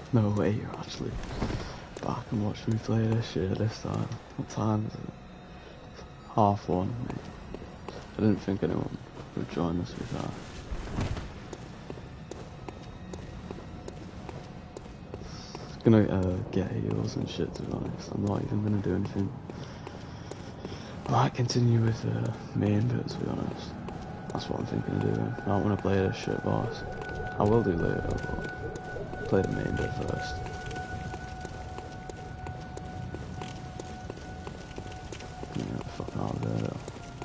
No way you're actually back and watch me play this shit this time. What time is it? 1:30, mate. I didn't think anyone would join us with that. It's gonna get heals and shit, to be honest. I'm not even gonna do anything. I might continue with the main bit, to be honest. That's what I'm thinking of doing. I don't want to play this shit boss. I will do later, but play the main bit first. Yeah, fucking out of there.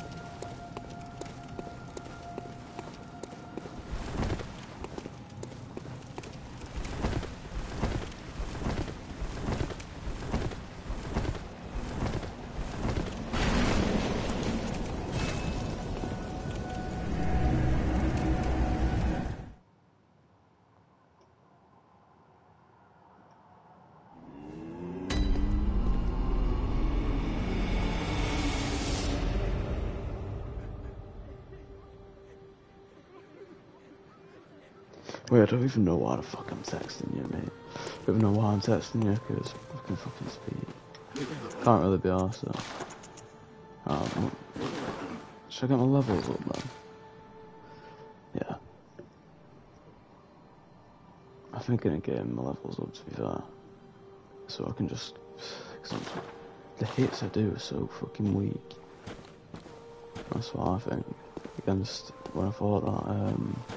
Wait, I don't even know why the fuck I'm texting you, mate. I don't even know why I'm texting you, because I can fucking speak. Can't really be arsed though. Should I get my levels up, man? Yeah. I'm thinking of getting my levels up, to be fair. So I can just... The hits I do are so fucking weak. That's what I think. Against... When I fought that,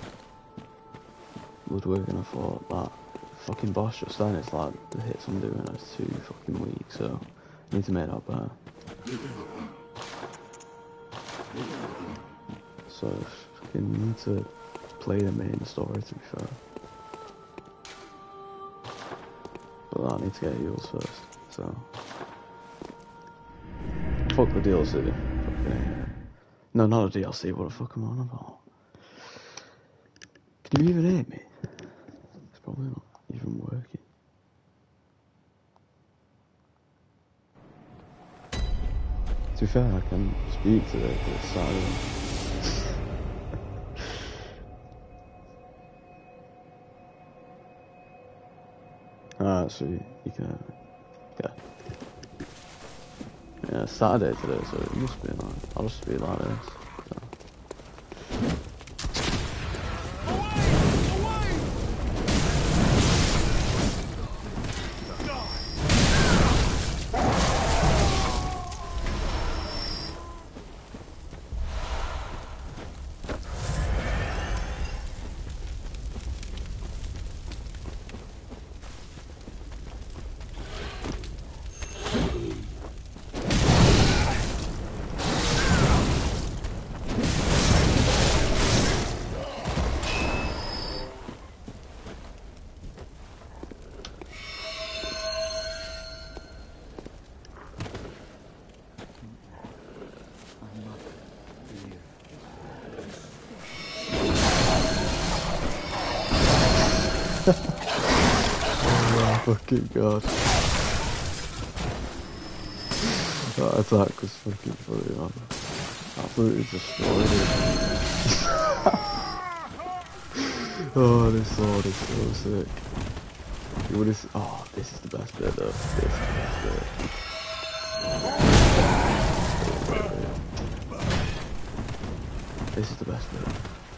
Ludwig, and I thought that fucking boss just then, it's like the hits I'm doing are too fucking weak, so I need to make that better. So I fucking need to play the main story, to be fair. But I need to get heals first, so... Fuck the DLC. Fucking... No, not a DLC, what the fuck am I on about? Can you even hear me? It's probably not even working. To be fair, I can speak to the silent. Alright, so you can... Yeah. Yeah, it's Saturday today, so it must be like... I'll just be like this. So. Fucking god. That attack was fucking funny, man. Absolutely destroyed it. Oh, this sword is so sick. What is... Oh, this is the best bit though. This is the best bit. This is the best bit.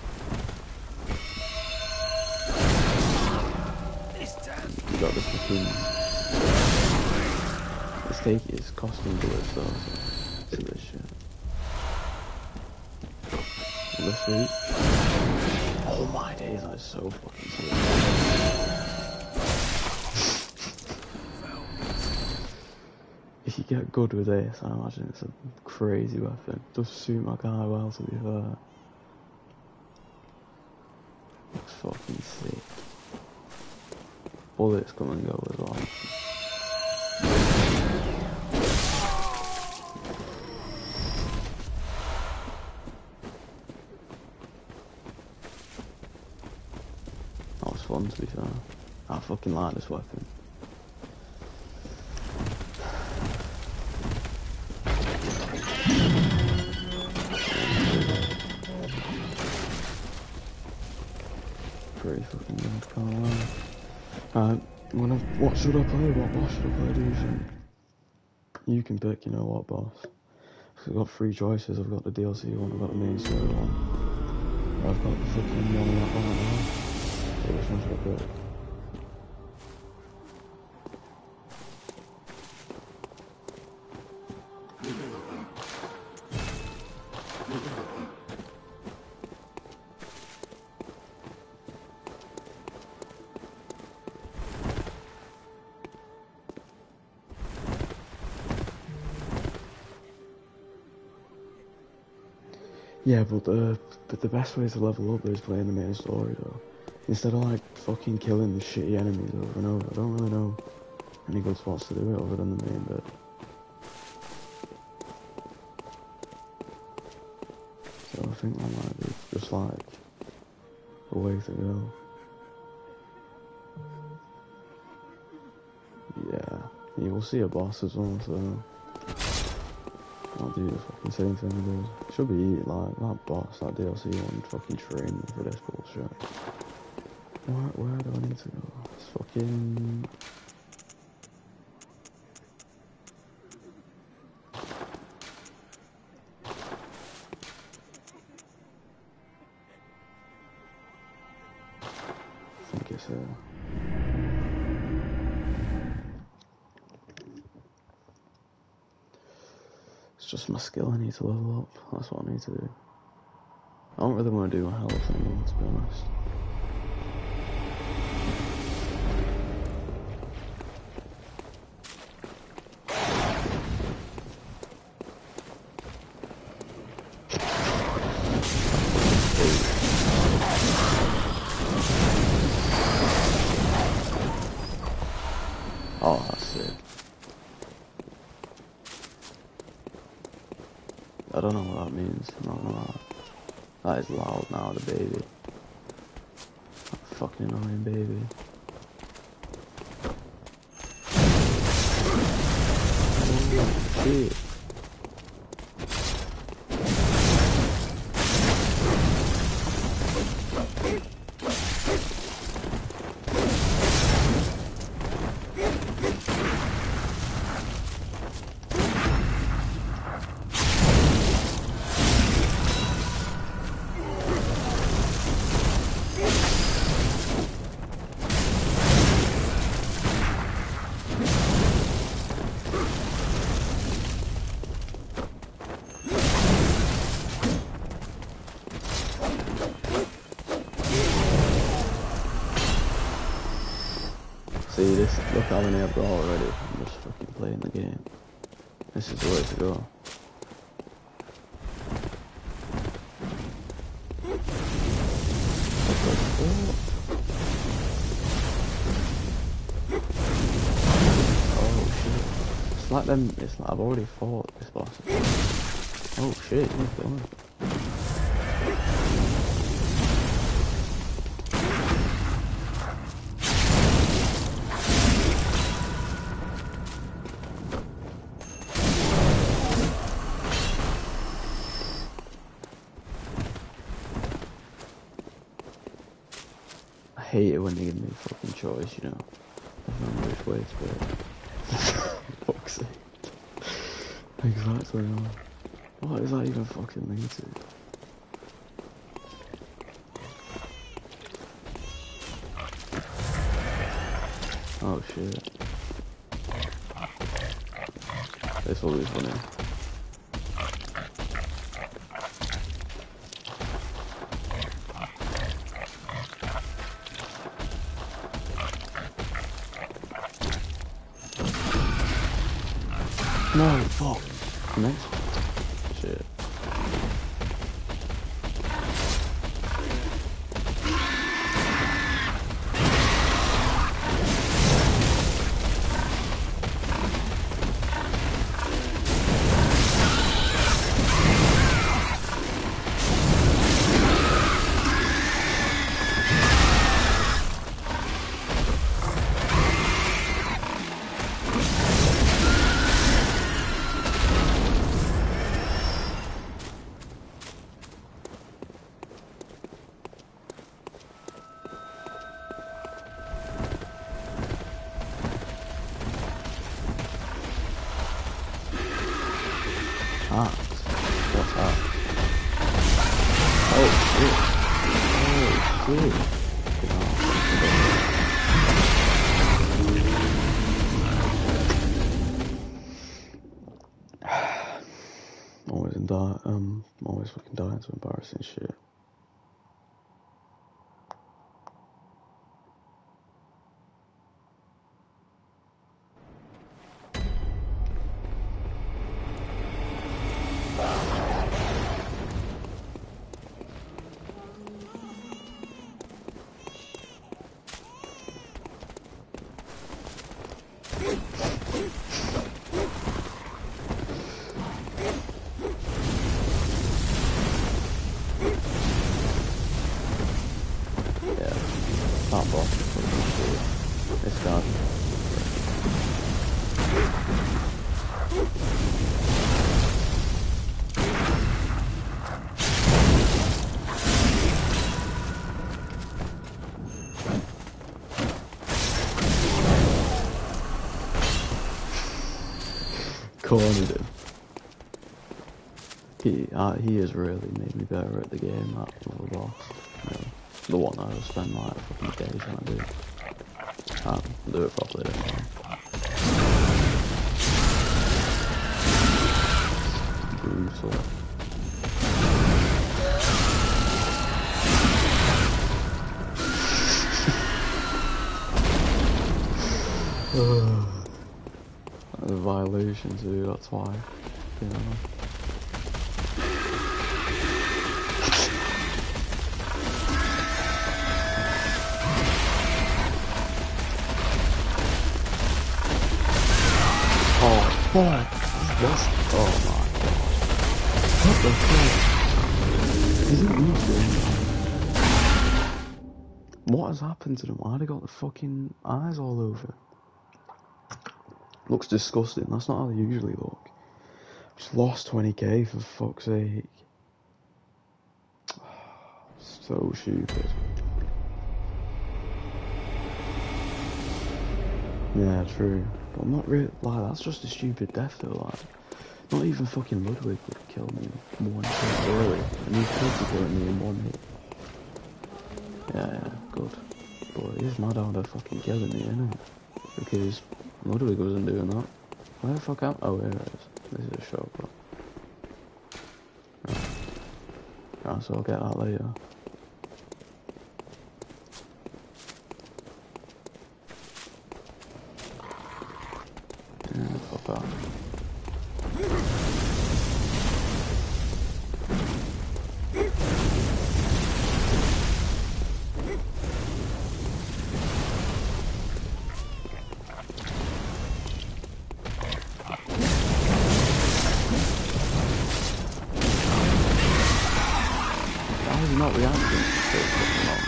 You got this fucking... Let's take his costume bullets though, so see this shit. Let's reach. Oh my days, that is so fucking sick. If you get good with this, I imagine it's a crazy weapon. Does suit my guy well, to be fair. Looks fucking sick. Bullets come and go as well. That was fun, to be fair. I fucking like this weapon. Pretty fucking good, can't lie. What should I play? What boss should I play, do you think? You can pick, you know what boss. I've got three choices. I've got the DLC one, I've got the main story one. I've got the fucking one on that one right now. So which one should I pick? Yeah, but the best way to level up is playing the main story though. Instead of like fucking killing the shitty enemies over and over. I don't really know any good spots to do it other than the main bit. So I think that might be just like a way to go. Yeah, you will see a boss as well, so I'll do the fucking same thing it is. Should be like that boss, that DLC one, fucking train me for this bullshit. Where do I need to go? It's fucking... I think it's here. It's just my skill I need to level up. That's what I need to do. I don't really want to do my health anymore, to be honest. Oh, that's it. I don't know what that means. I'm not gonna lie. That is loud now, the baby. That fucking annoying baby. Oh, shit. See this, look how many I've got already. I'm just fucking playing the game. This is the way to go. Oh shit. It's like them, it's like I've already fought this boss. Oh shit, he's going. I hate it when they give me a fucking choice, you know. I don't know which way to go. Fuck's sake. Exactly. What does that even fucking lead to? Oh shit. This will be funny. No, fuck. Next. Shit. axe. What's that? Oh shit. Oh shit. Always fucking dying to embarrassing shit. Cornered him. He has really made me better at the game, that little boss. You know, the one I spend like fucking days trying to do. Can't do it properly this time. Brutal. The violation too, that's why. You know. Oh fuck! What's... Oh my god. What the fuck? Is it moving? What has happened to them? Why have they got the fucking eyes all over? Looks disgusting. That's not how they usually look. Just lost 20k for fuck's sake. So stupid. Yeah, true. But I'm not really like that's just a stupid death though. Like, not even fucking Ludwig would have killed me one hit early, and he's supposed to kill me in one hit. Yeah, good. But he's mad how they're fucking killing me, innit? Because Ludwig wasn't doing that. Where the fuck am I? Oh, here it is. This is a shortcut. Right, so I'll get that later. Yeah, fuck that. Not reacting to so fucking long.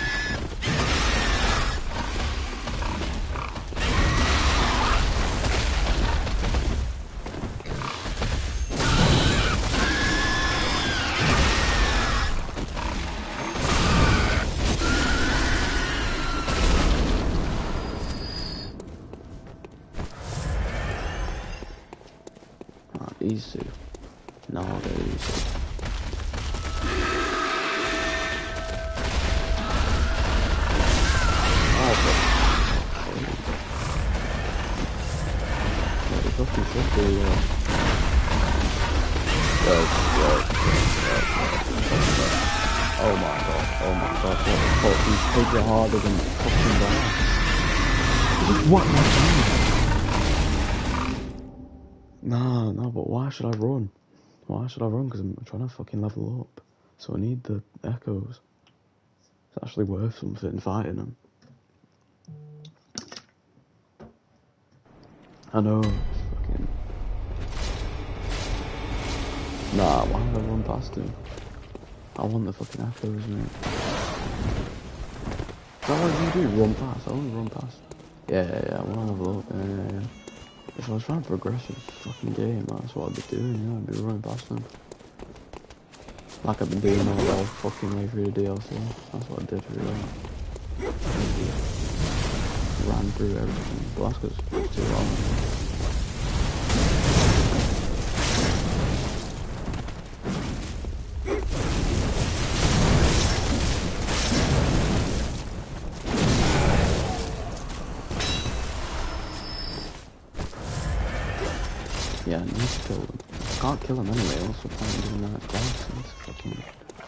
Right, these two. No, they're easy. Oh my god, what the fuck, these pigs are harder than fucking glass. What am I doing? Nah, but why should I run? Why should I run? Because I'm trying to fucking level up. So I need the echoes. It's actually worth something fighting them. I know, fucking... Nah, why would I run past him? I want the fucking echoes, mate. Is that what you do? Run past? I want to run past. Yeah, I want to level up. Yeah. If I was trying to progress this fucking game, that's what I'd be doing, yeah, I'd be running past them. Like I've been doing all the fucking way through the DLC. That's what I did, really. Ran through everything. But that's because it's too long. Yeah, I need to kill them. I can't kill them anyway, what's the point of doing that twice? It's fucking...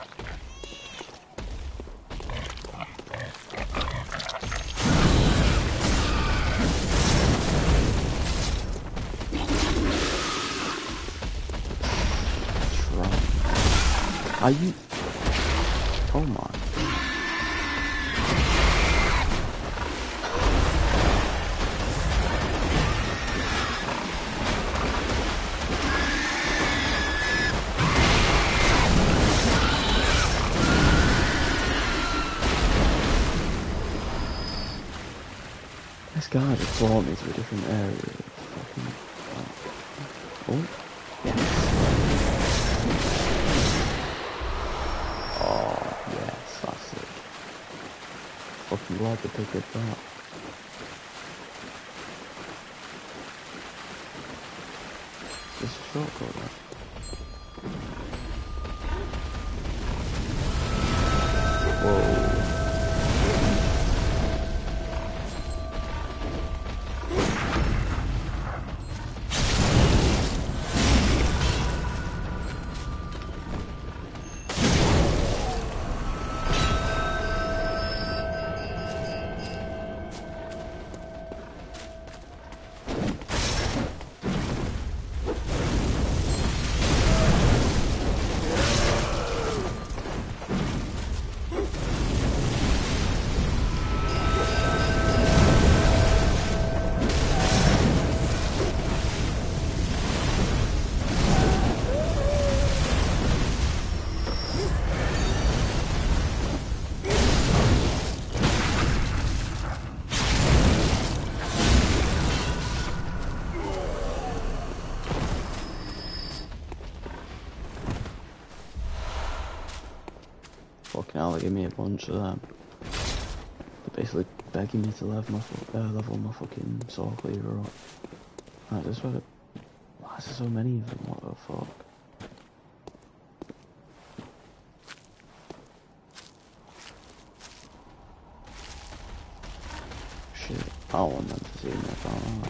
Are you... Oh my... This guy just brought me to a different area. Fucking... Oh, yes. Oh, yes, that's it. Fucking glad to pick it up. Is this a shortcut, right? Whoa. Fucking hell, they give me a bunch of them. They're basically begging me to level my fucking sword cleaver up. Right, this way. Why is there so many of them? What the fuck? Shit, I don't want them to see me, I don't know.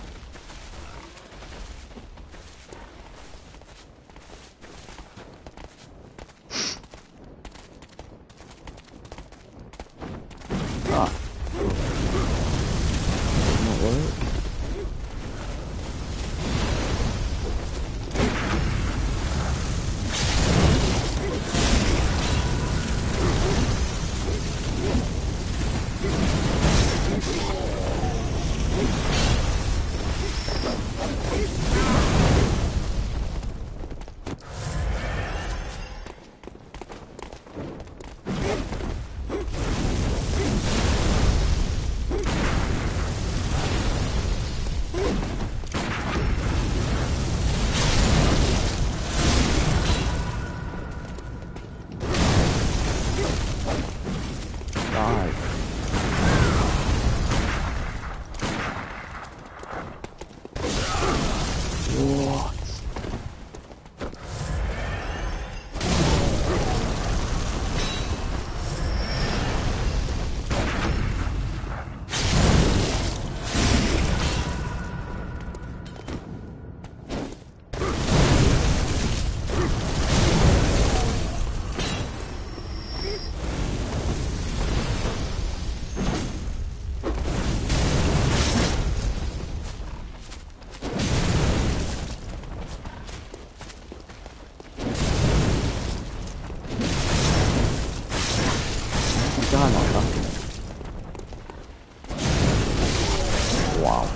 Wow.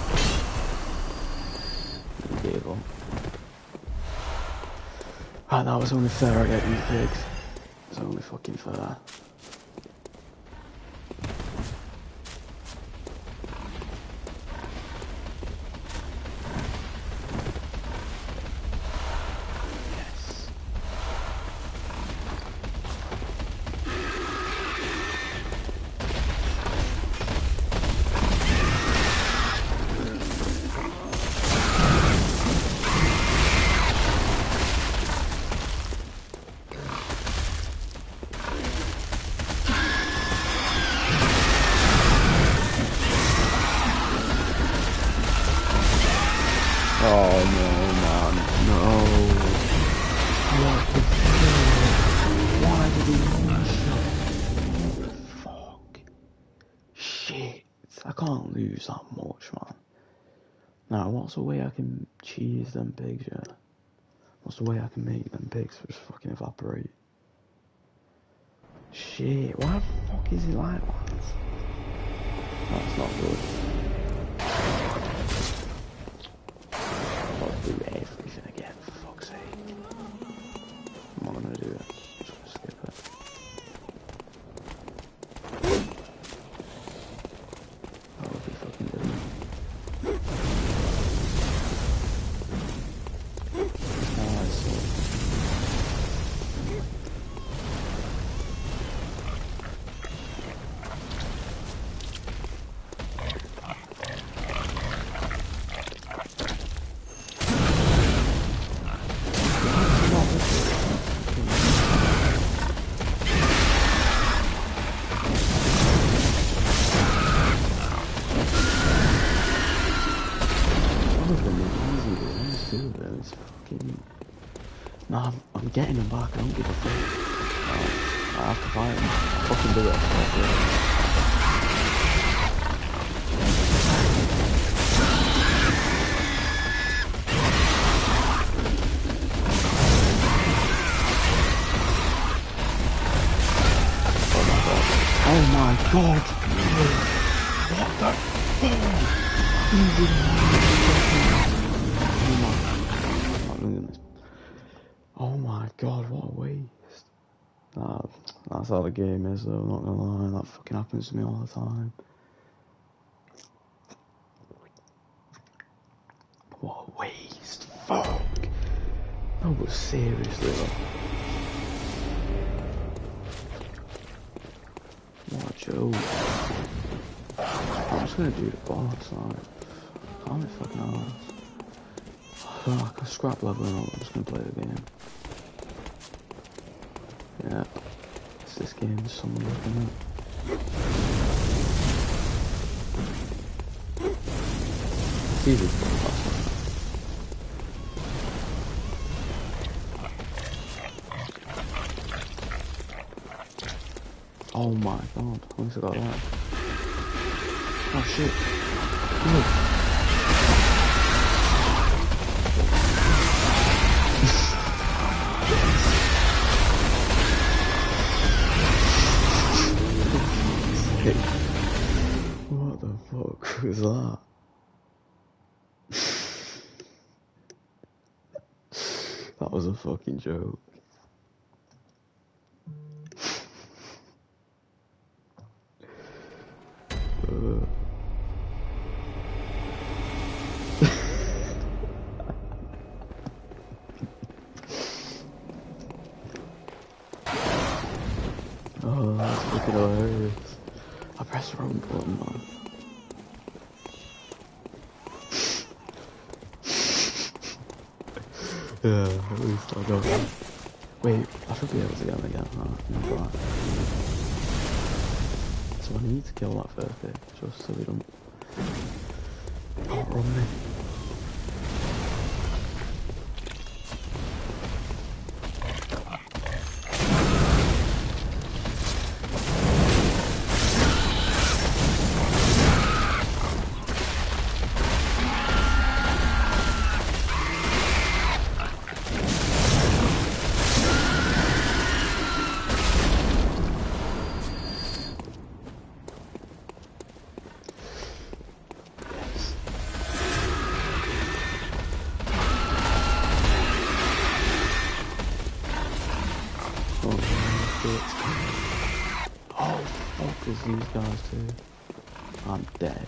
Unbelievable. Right, that was only fair, I get these pigs. It was only fucking fair. no, man. No. What the fuck? Why did he one-shot? Fuck. Shit. I can't lose that much, man. Now, what's the way I can cheese them pigs, yeah? What's the way I can make them pigs just fucking evaporate? Shit, why the fuck is it like that? That's not good. I've got to do everything again, for fuck's sake. I'm not gonna do it. I'm just gonna skip it. That would be fucking good. No, I'm getting him back, I don't give a fuck. I have to fight him. I'll fucking do it. Oh my god! What the fuck? Oh my god, what a waste. That's how the game is though, not gonna lie, that fucking happens to me all the time. What a waste, fuck. No, but seriously though. What a joke. I'm just gonna do the boss, like, can't be fucking honest. I can scrap leveling up, I'm just gonna play the game. Yeah, it's this game, someone looking at. It's easy to play fast, isn't it? Oh my god, at least I got that. Oh shit. No. What the fuck was that? That was a fucking joke. Oh, that's fucking hilarious. I pressed the wrong button, man. Yeah, at least I got that. Wait, I should be able to get him again. Right. So I need to kill that first bit, just so they don't outrun me. Oh, fuck, there's these guys too. I'm dead.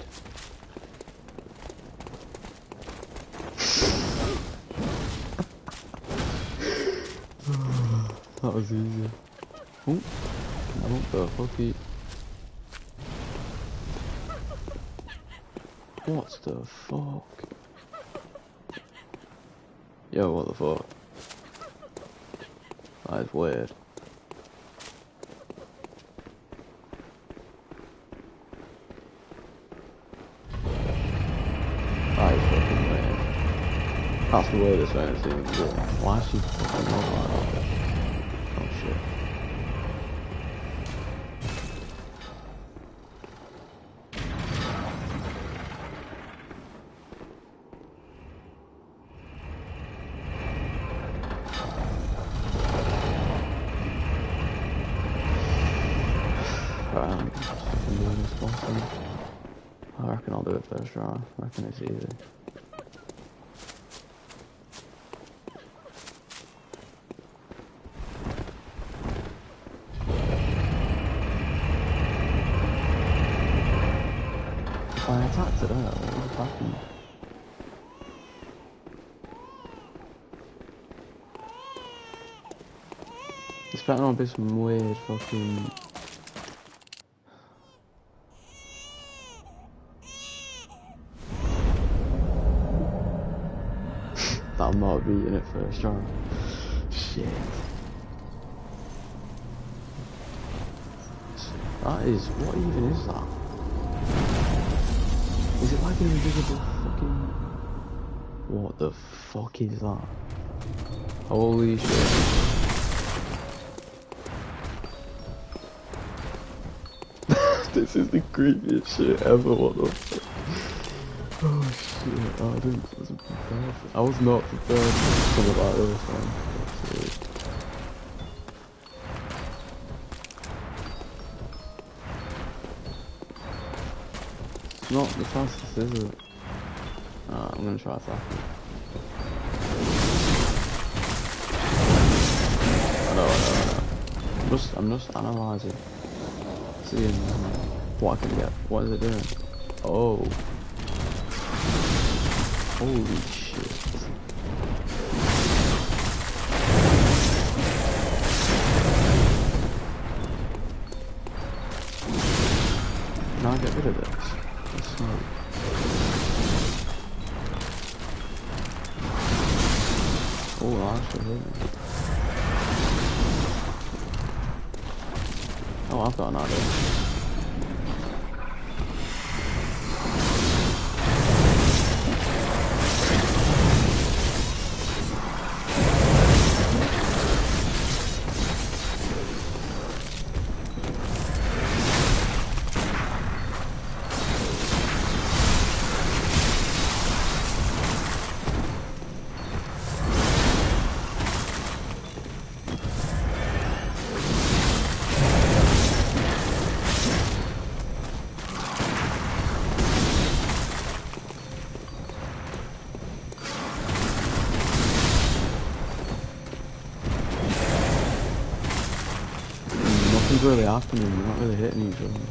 That was easy. Oh, what the fuck? What the fuck? Yo, what the fuck? That is weird. That is fucking weird. That's the weirdest thing I've seen. Why is she fucking not like that? Oh shit. Right, I'm fucking doing this boss thing. I reckon I'll do it first try. I reckon it's easy. If I attacked it there, what would have happened? It's better not be some weird fucking... that I'm not beating it first try. Shit. That is... what even is that? Is it like an invisible fucking... what the fuck is that? Holy shit. This is the creepiest shit ever, what the fuck? Oh shit, oh, I wasn't prepared. I was not prepared for something like this, man. It's not the fastest, is it? I'm gonna try attacking. I know. I'm just analysing. Seeing what I can get. What is it doing? Oh. Holy shit. Now get rid of this. It's not... oh, that actually hit me. Oh, I've got an idea. Nothing's really happening, you're not really hitting each other.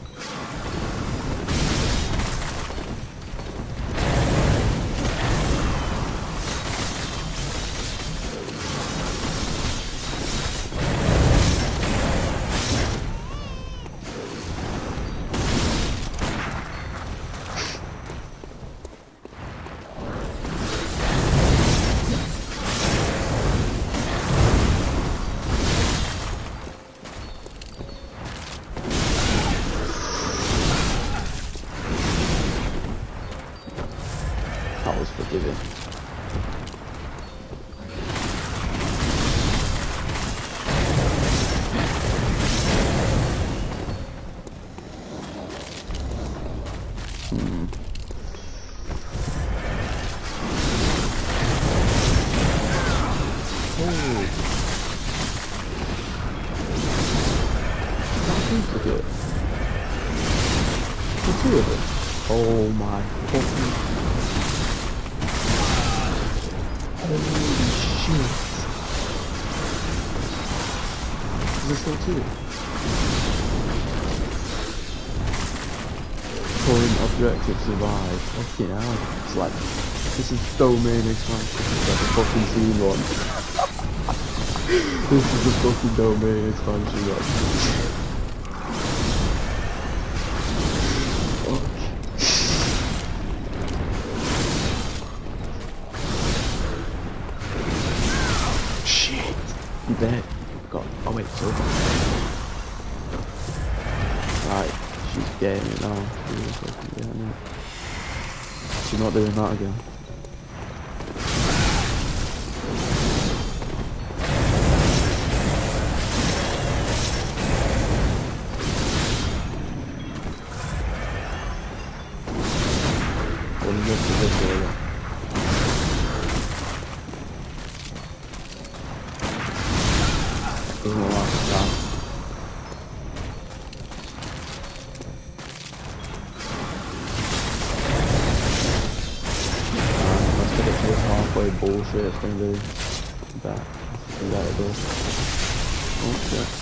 That was forgiving. Oh my fucking... holy shit. Is this still two? Current objective survive. Fucking hell. It's like... this is domain expansion. It's like a fucking scene one. This is a fucking domain expansion one. You bet. God. Oh wait, so right, she's getting it now. She's fucking getting it. She's not doing that again. When you get to this area. Doesn't last time. Let's get it to this halfway bullshit it's gonna do. Back. Let it go. Oh shit.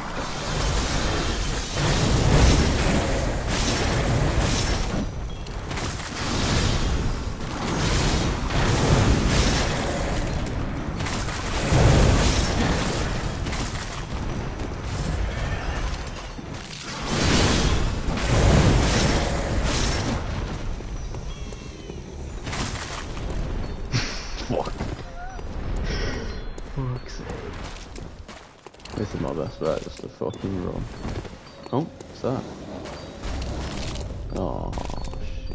Fuck's sake. This is my best bet, just to fucking run. Oh, what's that? Oh, shit.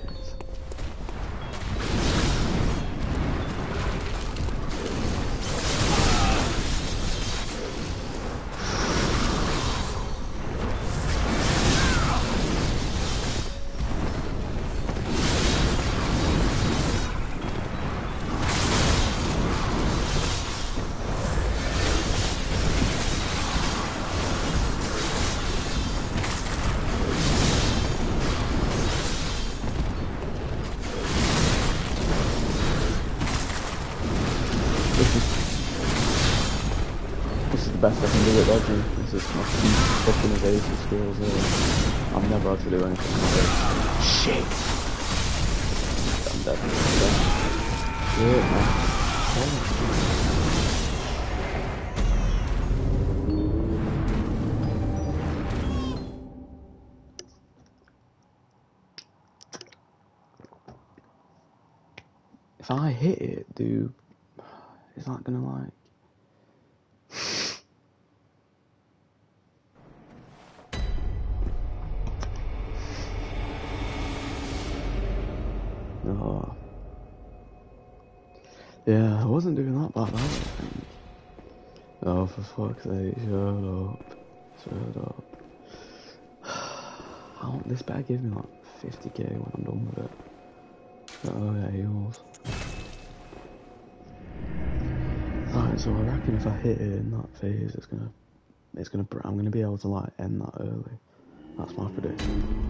This is the best I can do at dodging. This is my fucking evasive skills here. I've never had to do anything like it. Shit! I'm definitely dead. Shit, man. If I hit it, dude, is that gonna like... Oh. Yeah, I wasn't doing that bad, I don't think. Oh, for fuck's sake, shut up. Shut up. This better give me like 50k when I'm done with it. Oh yeah, yours. Alright, so I reckon if I hit it in that phase, I'm gonna be able to like end that early. That's my prediction.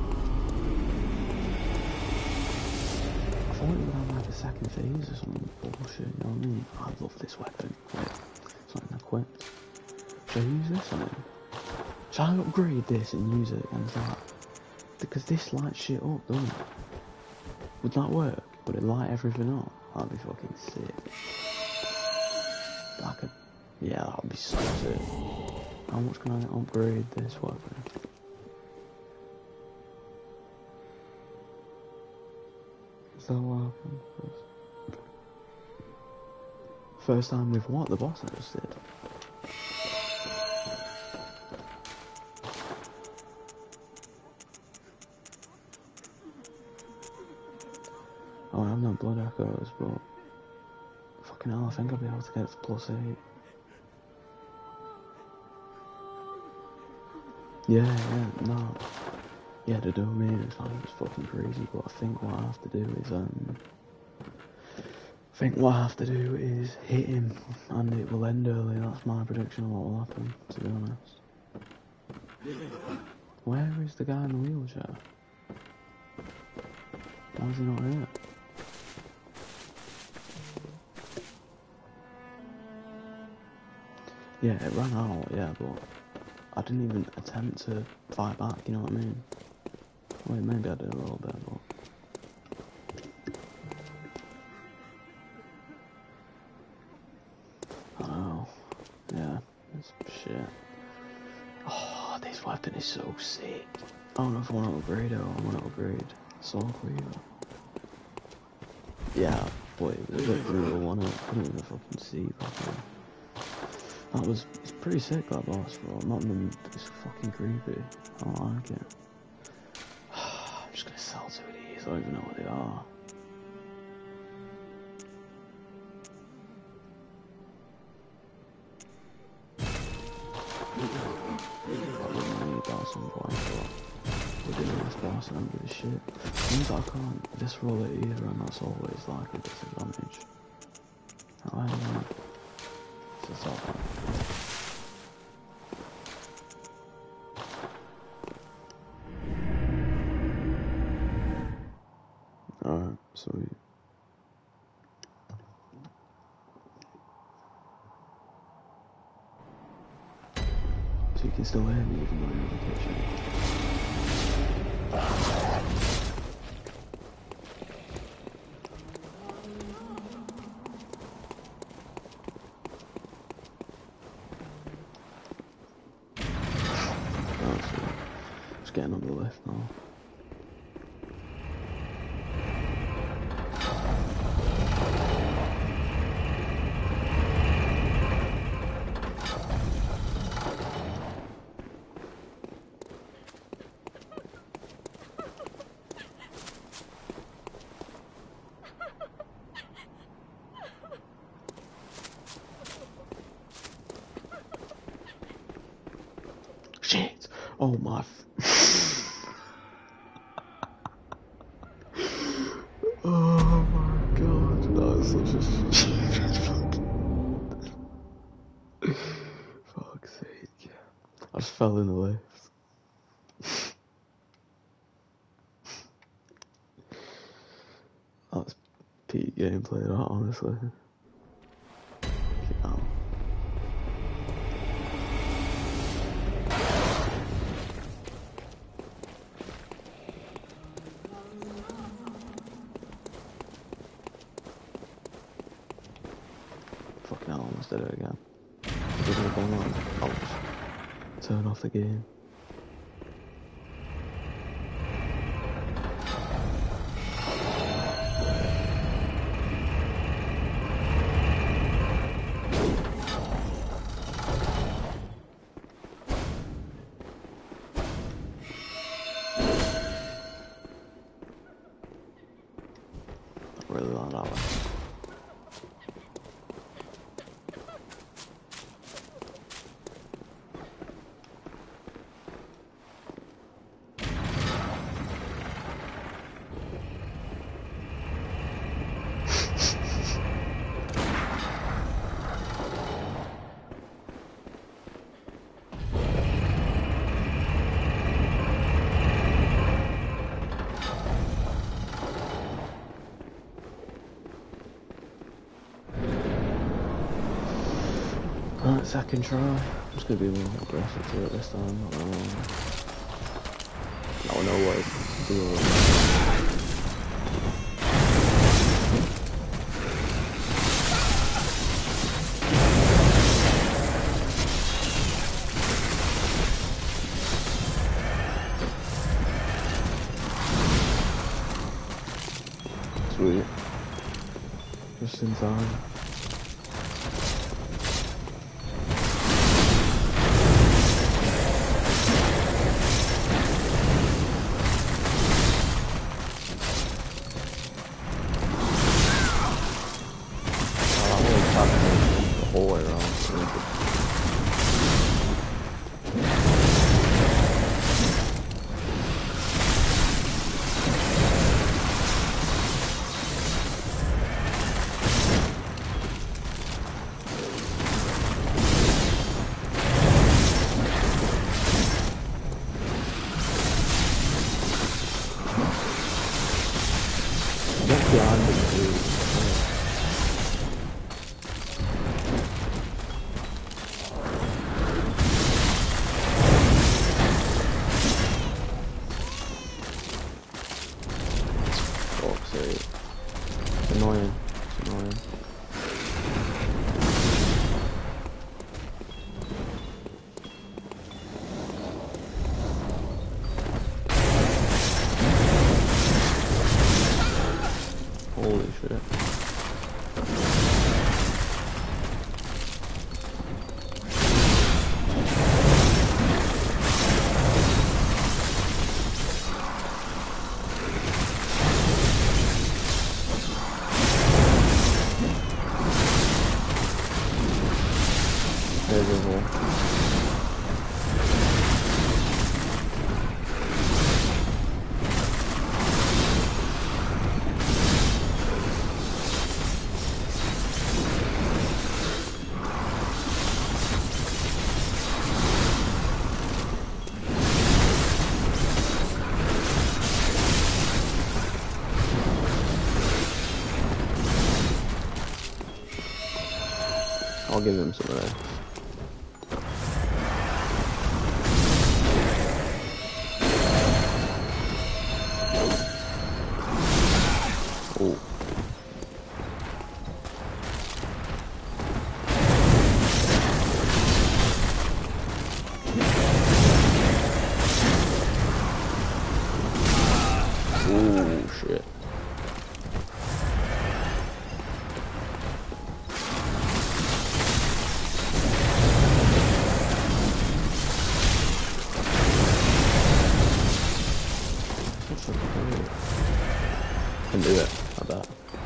I thought it would have like a second phase or some bullshit, you know what I mean? I love this weapon. Wait, it's not even equipped. Should I use this on him? Should I upgrade this and use it against that? Because this lights shit up, doesn't it? Would that work? Would it light everything up? That'd be fucking sick. Yeah, that'd be so sick. How much can I upgrade this weapon? Is that what happened first? First time with what? The boss I just did? Oh, I have no blood echoes, but... Fucking hell, I think I'll be able to get it to +8. Yeah, no. Yeah, the domain is like, it's fucking crazy, but I think what I have to do is, hit him, and it will end early. That's my prediction of what will happen, to be honest. Where is the guy in the wheelchair? Why is he not here? Yeah, it ran out, yeah, but I didn't even attempt to fight back, you know what I mean? Wait, maybe I did a little bit, but... I don't know. Yeah, it's shit. Oh, this weapon is so sick. I don't know if I want to upgrade it or I want to upgrade Soul Cleaver. Yeah, boy, it was a bit brutal, wasn't it? I couldn't even fucking see properly. It's pretty sick, that boss, but not even, it's fucking creepy. I don't like it. I'm just gonna sell 2 of these, I don't even know what they are. Probably money about some point, but we're doing this boss and I don't give a shit. Means I can't disroll it either, and that's always like a disadvantage. I don't know. It's just alright. Alright, sweet. So you can still hear me even though you're in the kitchen. Oh, sweet. Just getting on the lift now. Shit! Oh my. Oh my god, that is such a stupid fuck's sake. I just fell in the lift. That's peak gameplay, that, honestly. Yeah. Fuck no, I almost did it again. I did it again, I'll just turn off the game. I really like that one. Right, second try. I'm just gonna be more aggressive to it this time. I don't know what it's doing. Sweet. Just in time. The whole way around. Get behind the dude. Fuck's sake. It's annoying. It's annoying. Holy shit. There's a hole. I'll give him some of this. Oh. Oh, shit. Can do it, I bet.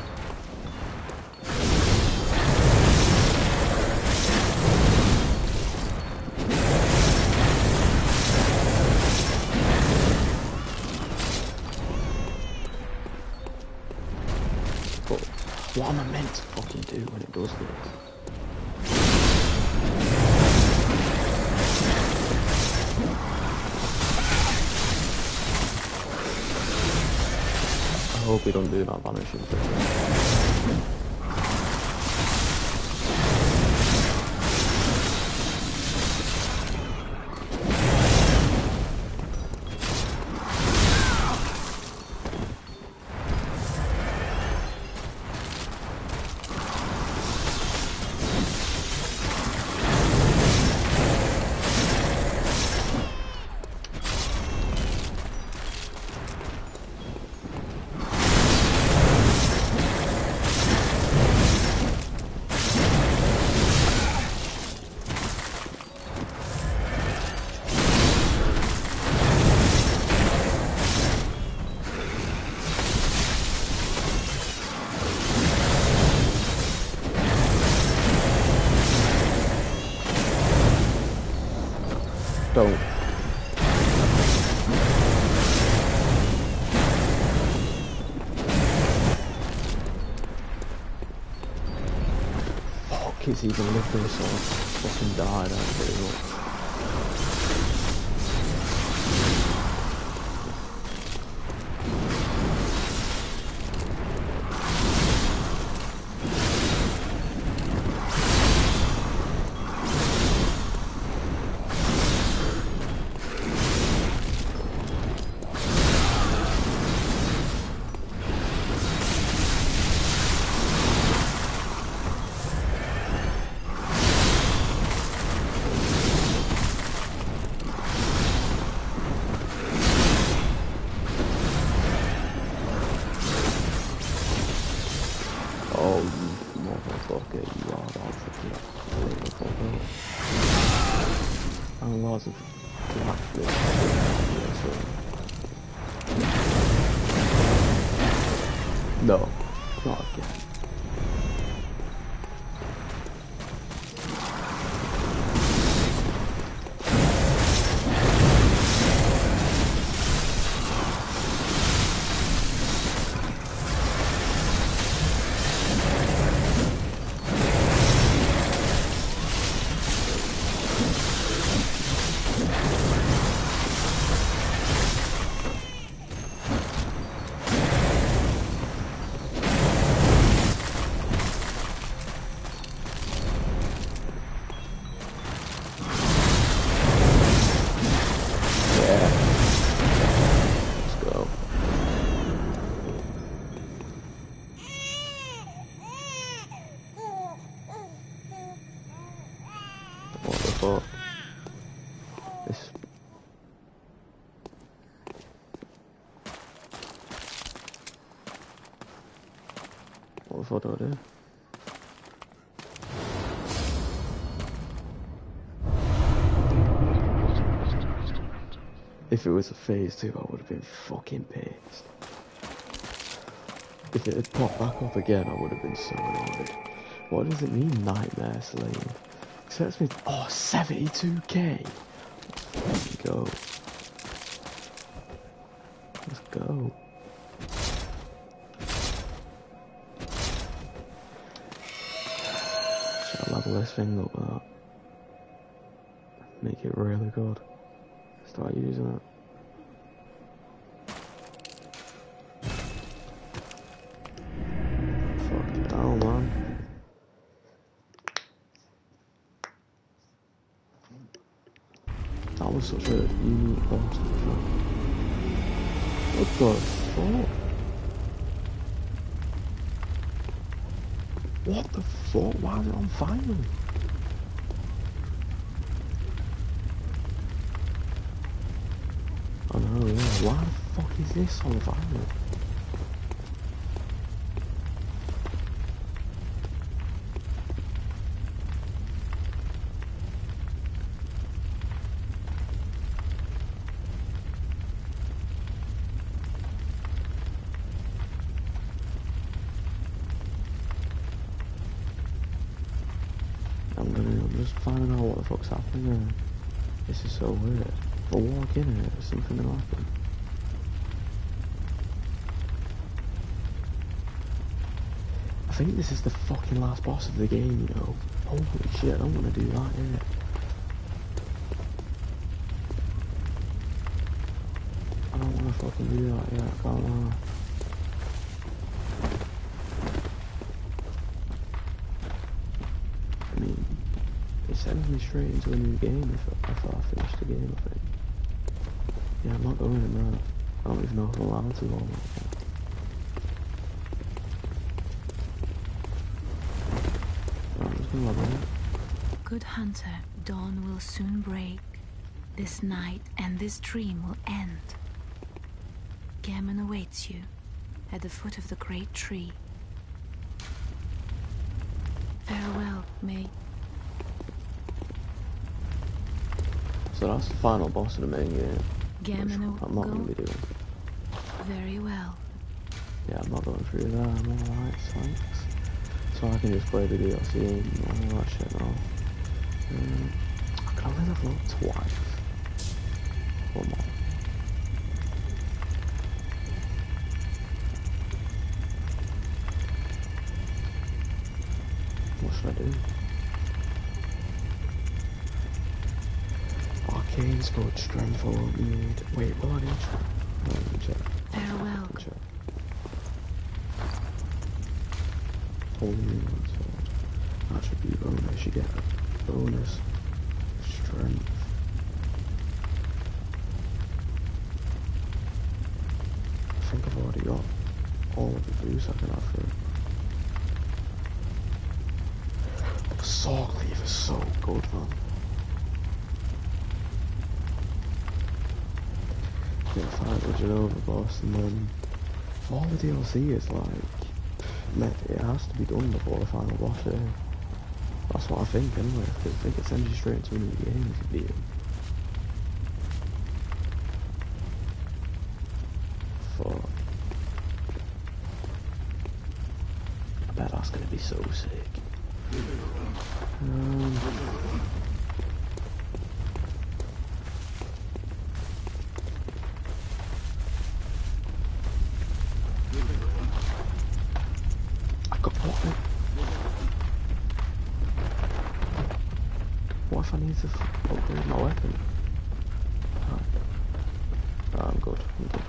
But what am I meant to fucking do when it does this? I hope we don't do that vanishing thing. Don't. Fuck, is he gonna live this or fucking die? That's pretty much. Oh, you motherfucker, you are all fucking motherfucker. And lots of black fish. No, not again. But this what the fuck do I do? If it was a phase 2, I would have been fucking pissed. If it had popped back up again, I would have been so annoyed. What does it mean, Nightmare Slave? Search me. Oh, 72k. Let's go. Let's go. Should I level this thing up with that? Make it really good. Start using it. Fuck it down, man. was such a unique boss. What the fuck? What the fuck? Why is it on fire? I know, yeah. Why the fuck is this on fire? I'm just finding out what the fuck's happening there. This is so weird. If I walk in here, something will happen. I think this is the fucking last boss of the game, you know. Holy shit, I don't want to do that yet. I don't want to fucking do that yet, I can't lie. I mean, it sends me straight into a new game if I finish the game, I think. Yeah, I'm not going in there. I don't even know if I'm allowed to or not. I'm just gonna log in. Good hunter, dawn will soon break. This night and this dream will end. Gammon awaits you at the foot of the great tree. Farewell, May. So that's the final boss of the main game. Gammon, I'm not going to be doing. Very well. Yeah, I'm not going through that. I'm alright, thanks. So I can just play the DLC and all that shit now. I can only level up twice. One more. What should I do? Arcane scored strength or need. Wait, will I need strength? No, let me check. Farewell. Check. Holy moon sword. Attribute bonus. You get a bonus strength. I think I've already got all of the boosts I can have for it. But the Saw Cleave is so good, man. Get a fight with Genova boss, and then all the DLC is like, it has to be done before the final boss here. That's what I think anyway, because I think it sends you straight into a new game if you beat it. Fuck. I bet that's gonna be so sick. What if I need to upgrade my weapon? Oh, I'm good, I'm good.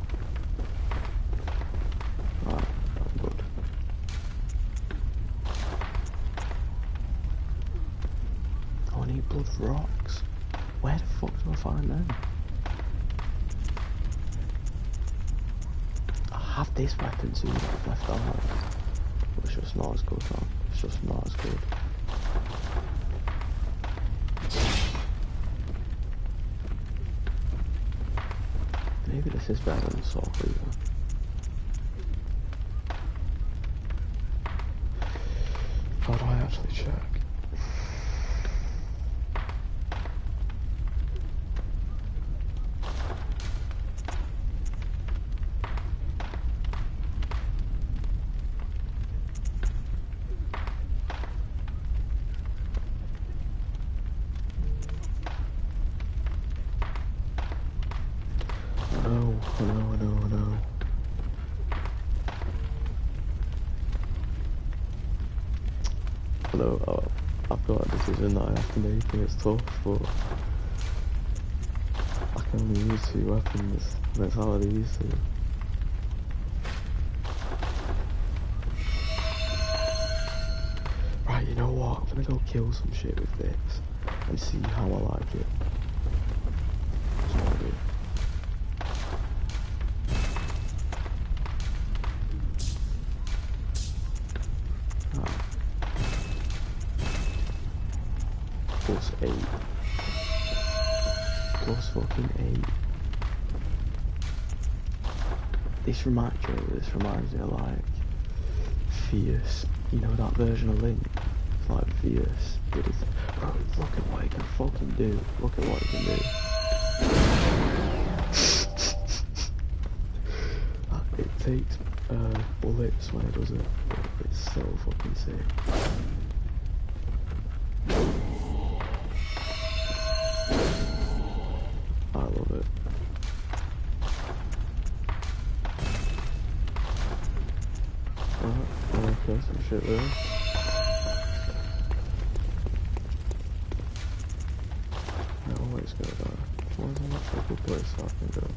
Alright, I'm good. Oh, I need blood rocks. Where the fuck do I find them? I have this weapon too that I've left on. But it's just not as good, man. It's just not as good. Maybe this is better than Saw Cleaver. How do I actually check? I know. I know, I've got a decision that I have to make and it's tough, but I can only use 2 weapons and it's how I used to. Right, you know what? I'm gonna go kill some shit with this and see how I like it. 8. Plus fucking 8. This reminds me of like Fierce. You know that version of Link? It's like Fierce. Bro, look at what he can fucking do. Look at what he can do. It takes bullets when it does it. It's so fucking sick. I love it. Alright, okay, some shit there. I always go there. Why is there not a good place I can go?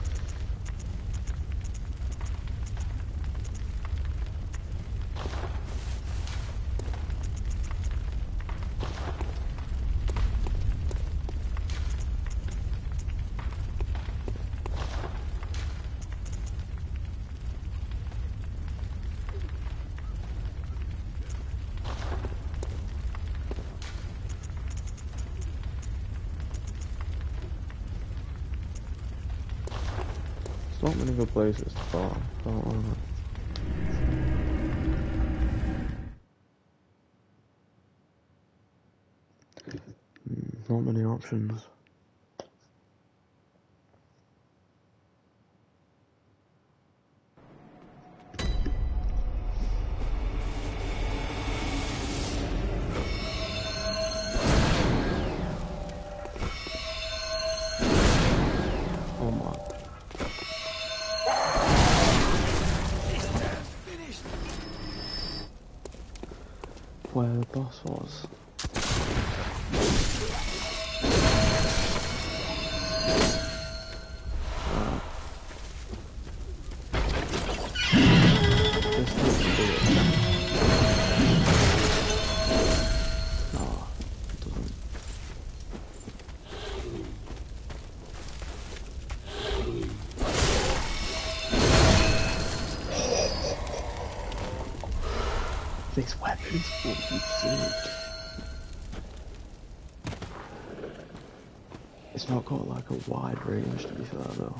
Not many good places to farm, don't want not many options. Oh my. Where the boss was. Just need to do it. No, it doesn't. This weapon's fucking sick. It's not got like a wide range to be fair though.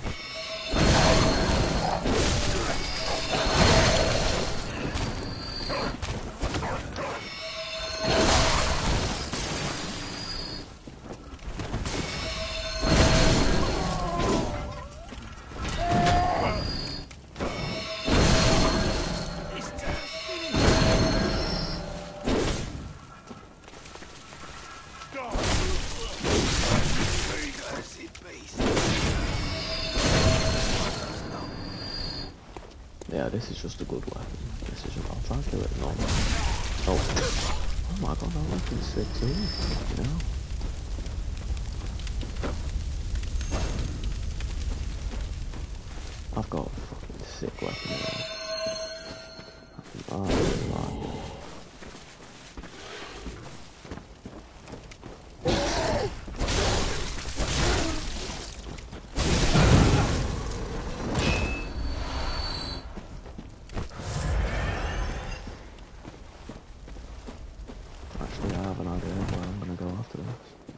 Yeah, this is just a good weapon. This is I'll try to kill it normal. Oh. Oh my god, that weapon's sick too, you know? I've got a fucking sick weapon here. I really like it. Actually, I have an idea of where I'm gonna go after this.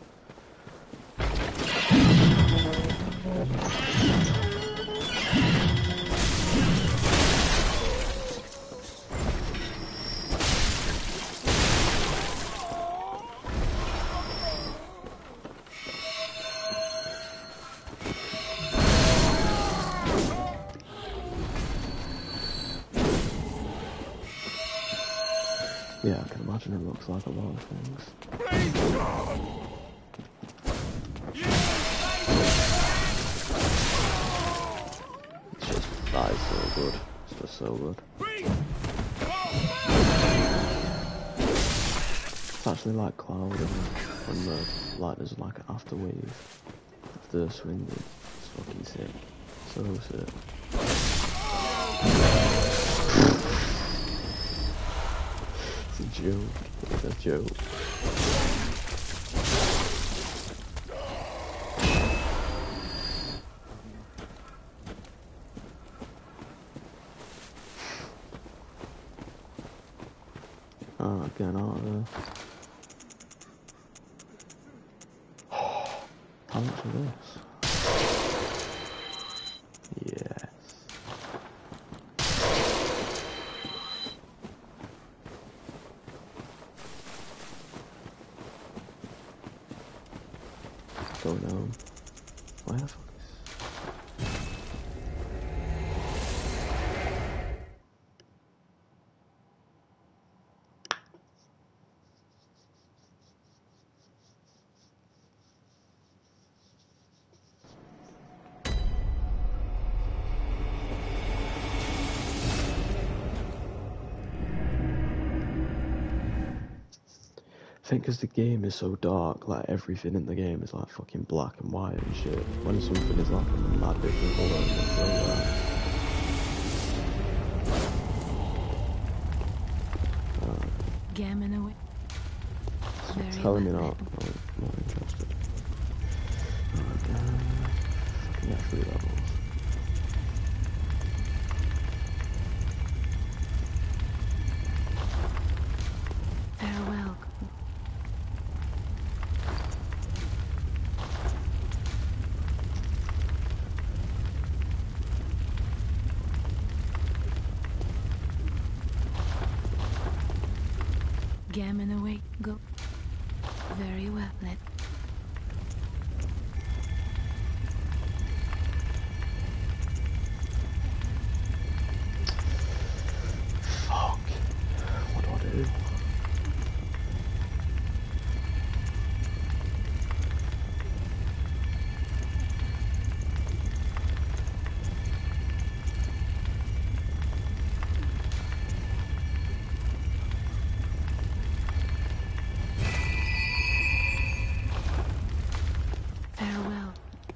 Yeah, I can imagine it looks like a lot of things. It's just, that is so good. It's just so good. It's actually like cloud when the, like there's like an after wave after the swing. It's fucking sick. So sick. It's a joke. It's a joke. Getting out of there. How much of this? Yes. Go down. Why the fuck is... I think because the game is so dark, like everything in the game is like fucking black and white and shit. When something is like a mad different colour, it's not so Gammon away. Very telling me well not. Not interested. Fucking get 3 levels. Farewell. Gammon away. Go. Very well. Let. Fuck. What do I do? Farewell.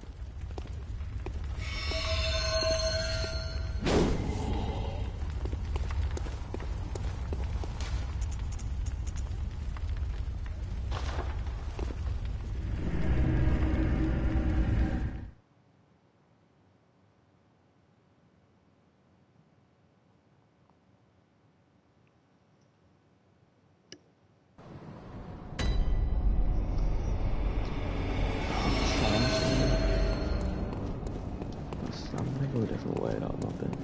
I'm gonna go a different way that I've not been.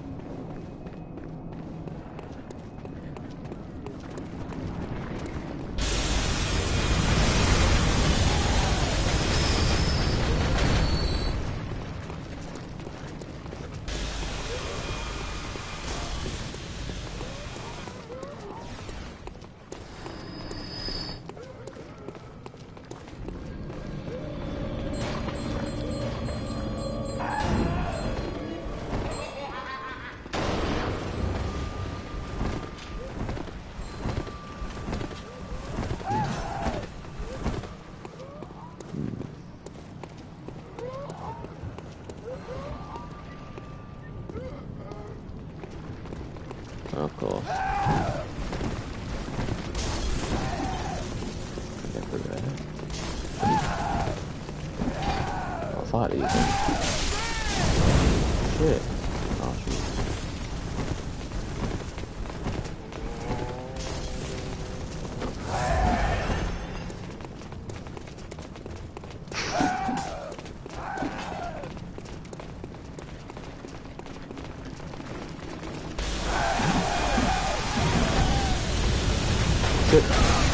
Of course. Get through there. I'll fight these things. Shit. Oh, shoot. Shit.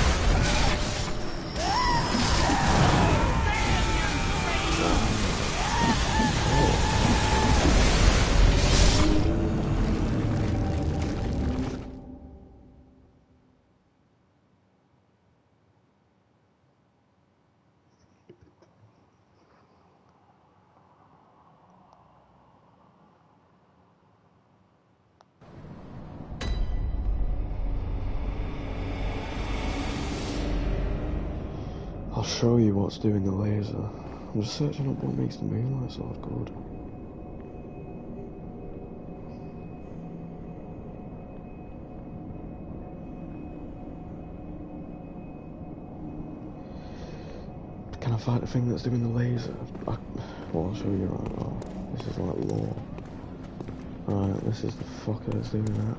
I'll show you what's doing the laser. I'm just searching up what makes the moonlight sword good. Can I fight the thing that's doing the laser? Well, I'll show you right now. This is like lore. Right, this is the fucker that's doing that.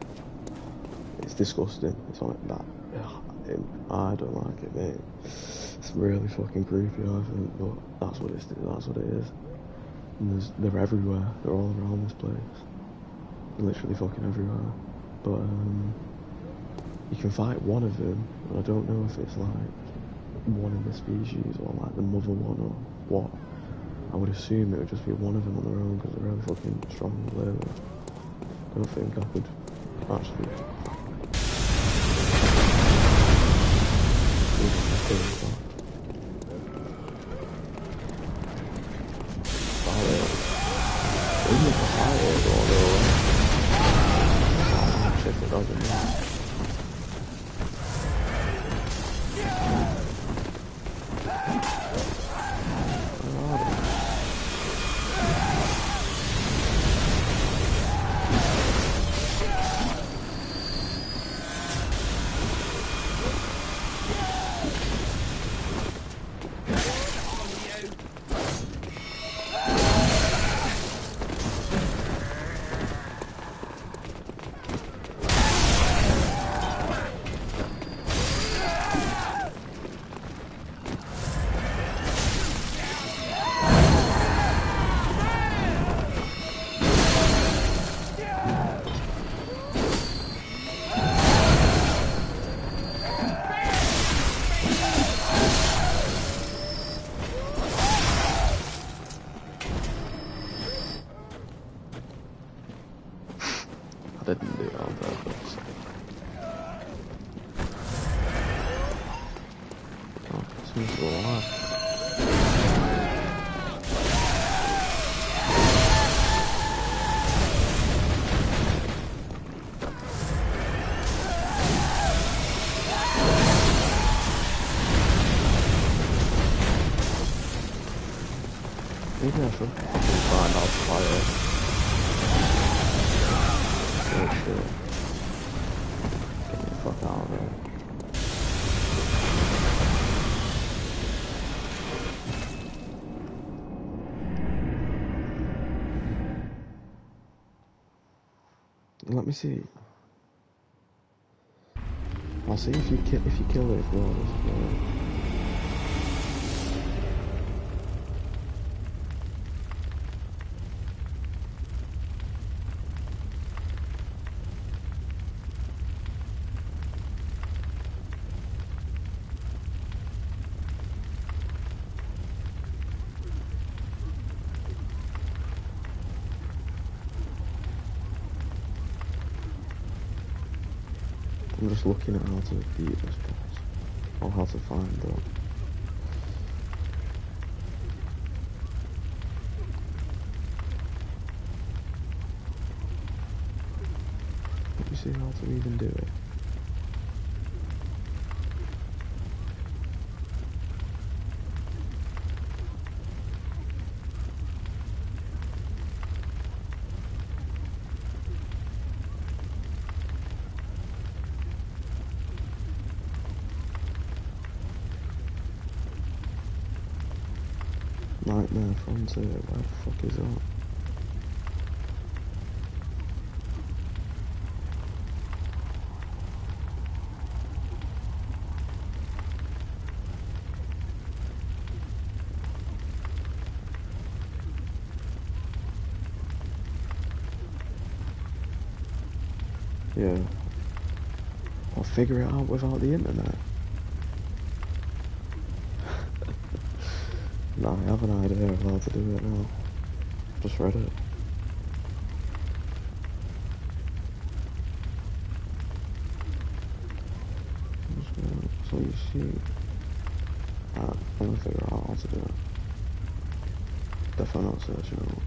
It's disgusting. It's like that. I don't like it, mate. It's really fucking creepy, I think, but that's what that's what it is. And they're everywhere. They're all around this place. They're literally fucking everywhere. But you can fight one of them, and I don't know if it's like one of the species or like the mother one or what. I would assume it would just be one of them on their own because they're really fucking strong and clever. I don't think I could actually. I didn't do it on purpose. Oh, seems to go alive. Maybe I should find out fire. Oh shit. Get me the fuck out of there. Let me see. I'll see if you kill it as well. I'm just looking at how to beat this boss, or how to find them. Let me see how to even do it. Nightmare Frontier, where the fuck is that? Yeah. I'll figure it out without the internet. No, I have an idea of how to do it now. Just read it. So you see, I'm gonna figure out how to do it. Definitely not searching out.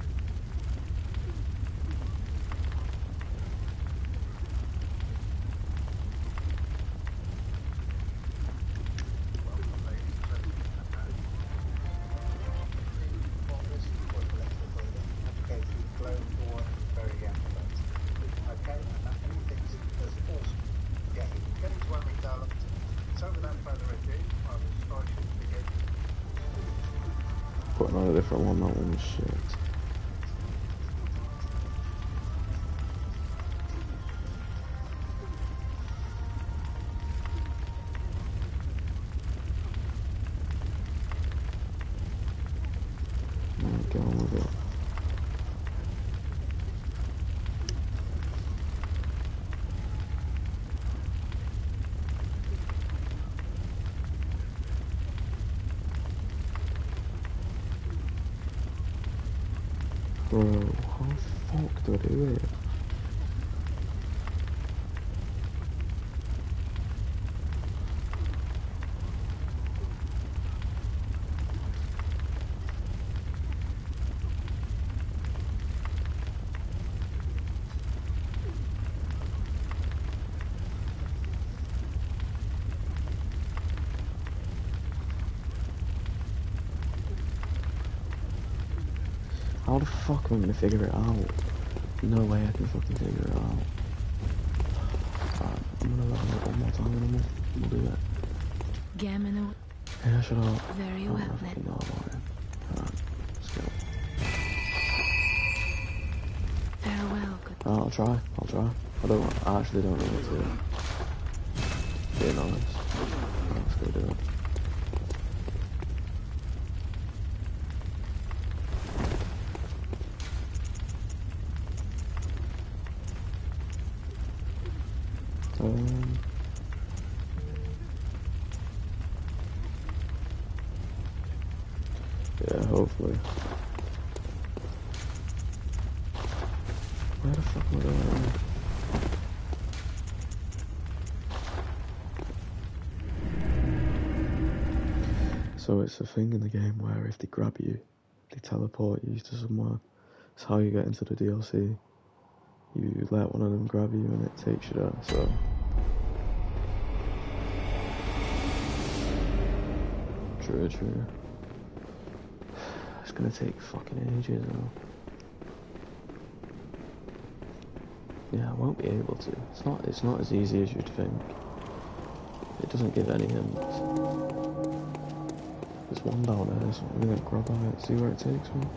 Putting on a different one, that one was shit. Bro, how the fuck do I do it? How the fuck am I gonna figure it out? No way I can fucking figure it out. I'm gonna level it one more time and then we'll do that. Gamino. Yeah, shut up. Very I well don't then. fucking know about it. Alright, let's go. Farewell, good. I'll try. I actually don't know what to do. Being honest. Alright, let's go do it. Yeah, hopefully. Where the fuck am I going? So it's a thing in the game where if they grab you, they teleport you to somewhere. It's how you get into the DLC. You let one of them grab you and it takes you there, so... True. It's gonna take fucking ages though. Yeah, I won't be able to. It's not as easy as you'd think. It doesn't give any hints. There's one down there, so I'm gonna grab it, see where it takes me.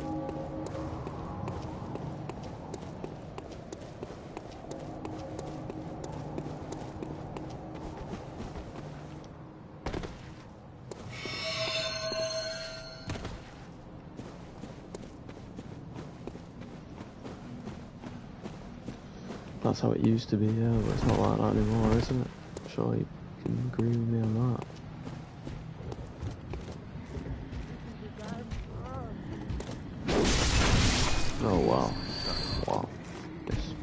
That's how it used to be, yeah, but it's not like that anymore, isn't it? I'm sure you can agree with me on that. Oh wow. Wow. Yes.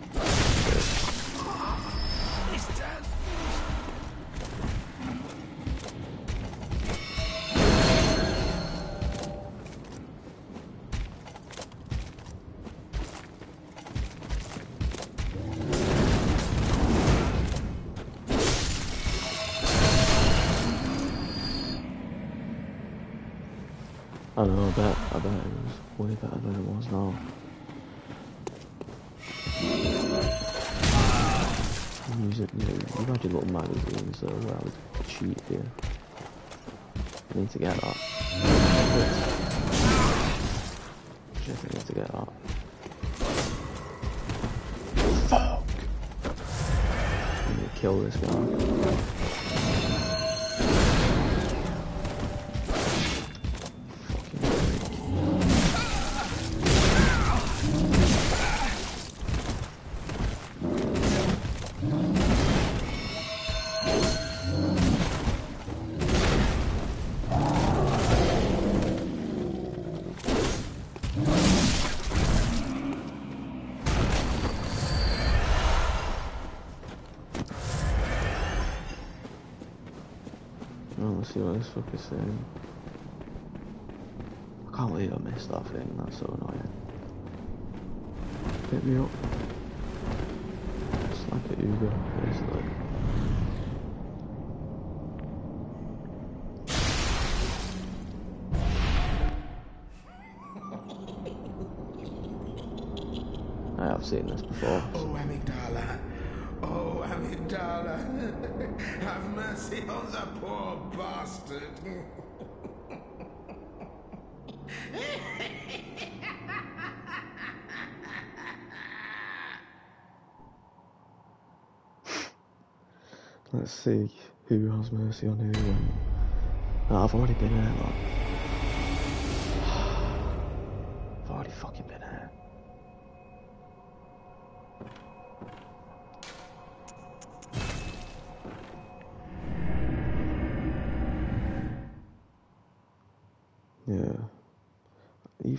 I know, I bet it was way better than it was now. Music, you've had your little magazines though, where I would cheat here. I need to get that. Definitely need to get that. Fuck! I need to kill this guy. Let's see what this fuck is saying. I can't believe I missed that thing, that's so annoying. Pick me up. It's like an Uber, basically. I have seen this before. Oh, Amygdala. Oh, Amygdala. Have mercy on the poor bastard. Let's see who has mercy on who. No, I've already been here, man. I've already fucking been here.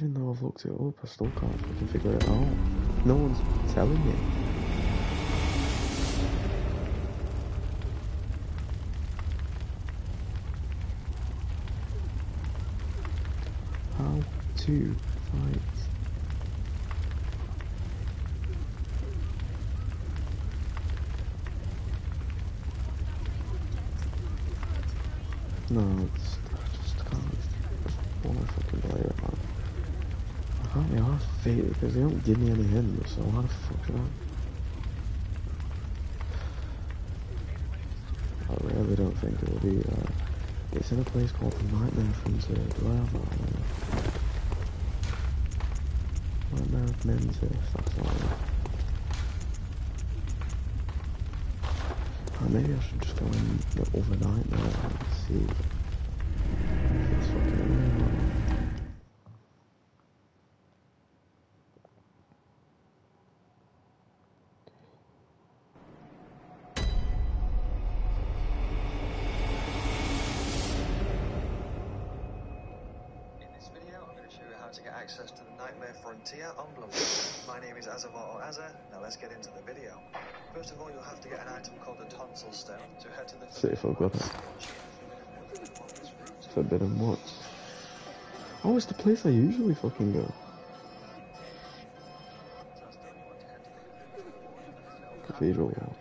even though I've looked it up, I still can't fucking figure it out. No one's telling me. How to fight. No, I just can't. I just wanna fucking play it, man. I can't be arsed fate because they don't give me any hints, so how the fuck should I really don't think it will be it's in a place called the Nightmare Frontier. Do I have that? Nightmare of Menzies, that's not it. Maybe I should just go in the other nightmare and see if it's fucking real or not. To get access to the Nightmare Frontier Emblem. My name is Azavar or Azza. Now let's get into the video. First of all, you'll have to get an item called the Tonsil Stone to head to the... See if I've got it. Forbidden what? Oh, it's the place I usually fucking go. Cathedral Ward.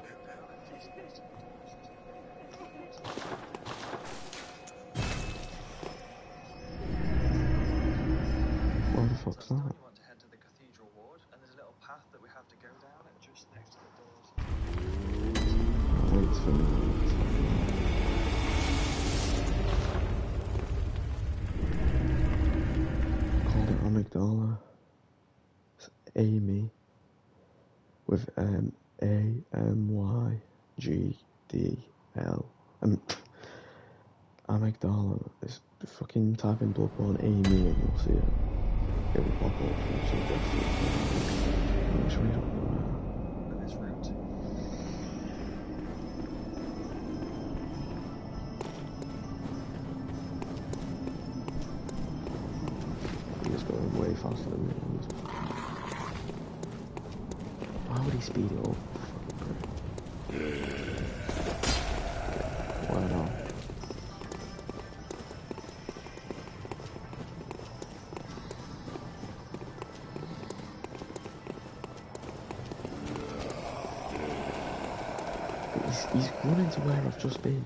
What the fuck's that? You want to head to the Cathedral Ward, and there's a little path that we have to go down, and just next to the doors. Wait for me. Called it Amygdala. It's Amy with A-M-Y-G-D-L. Amygdala. It's fucking type in Bloodborne Amy and you'll see it. It will pop up from suggestions. I'm sure you don't know And this route. He's going way faster than me. Why would he speed it up? Why not? He's running to where I've just been.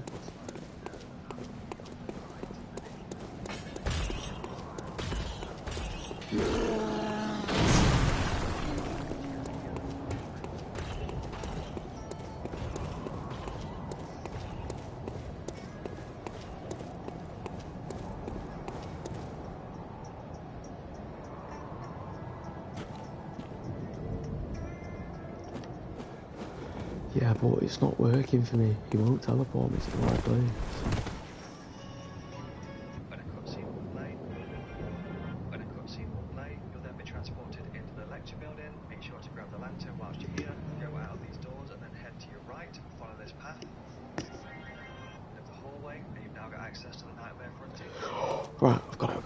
Yeah, but it's not working for me. He won't teleport me to the right place. When a cutscene will play, you'll then be transported into the lecture building. Make sure to grab the lantern whilst you're here, go out these doors and then head to your right, follow this path. There's the hallway, and you've now got access to the Nightmare Frontier. Right, I've got it.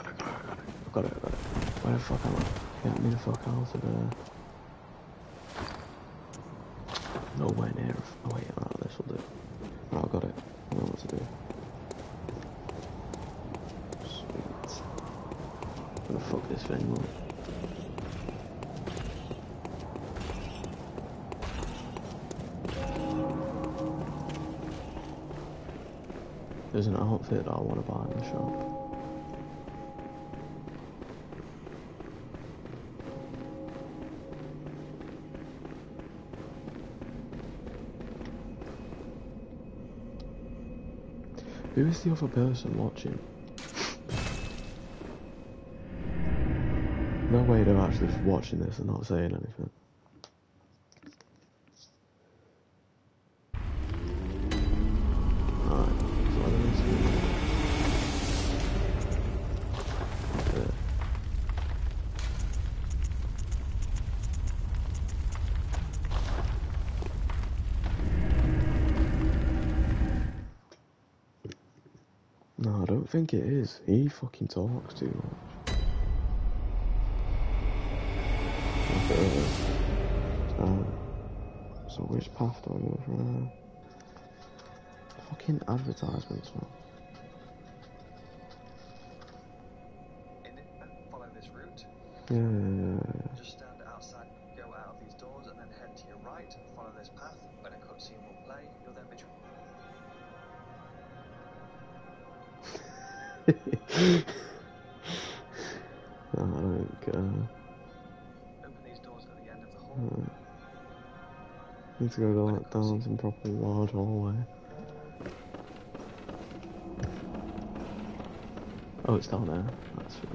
Where the fuck am I? Get me the fuck out of there. Nowhere near. Oh wait, alright, this will do. Right, I've got it. I know what to do. Sweet. I'm gonna fuck this thing up. There's an outfit that I want to buy in the shop. Who is the other person watching? No way they're actually watching this and not saying anything. Alright, so I don't see. Okay. No, I don't think it is. He fucking talks too much. So which path do I go from here? Fucking advertisements, man. Follow this route. Yeah. Just stand outside, go out of these doors, and then head to your right. Follow this path. When a cutscene will play, you'll then be. I don't care. Open these doors at the end of the hall. Need to go down some proper large hallway. Oh, it's down there. That's sweet.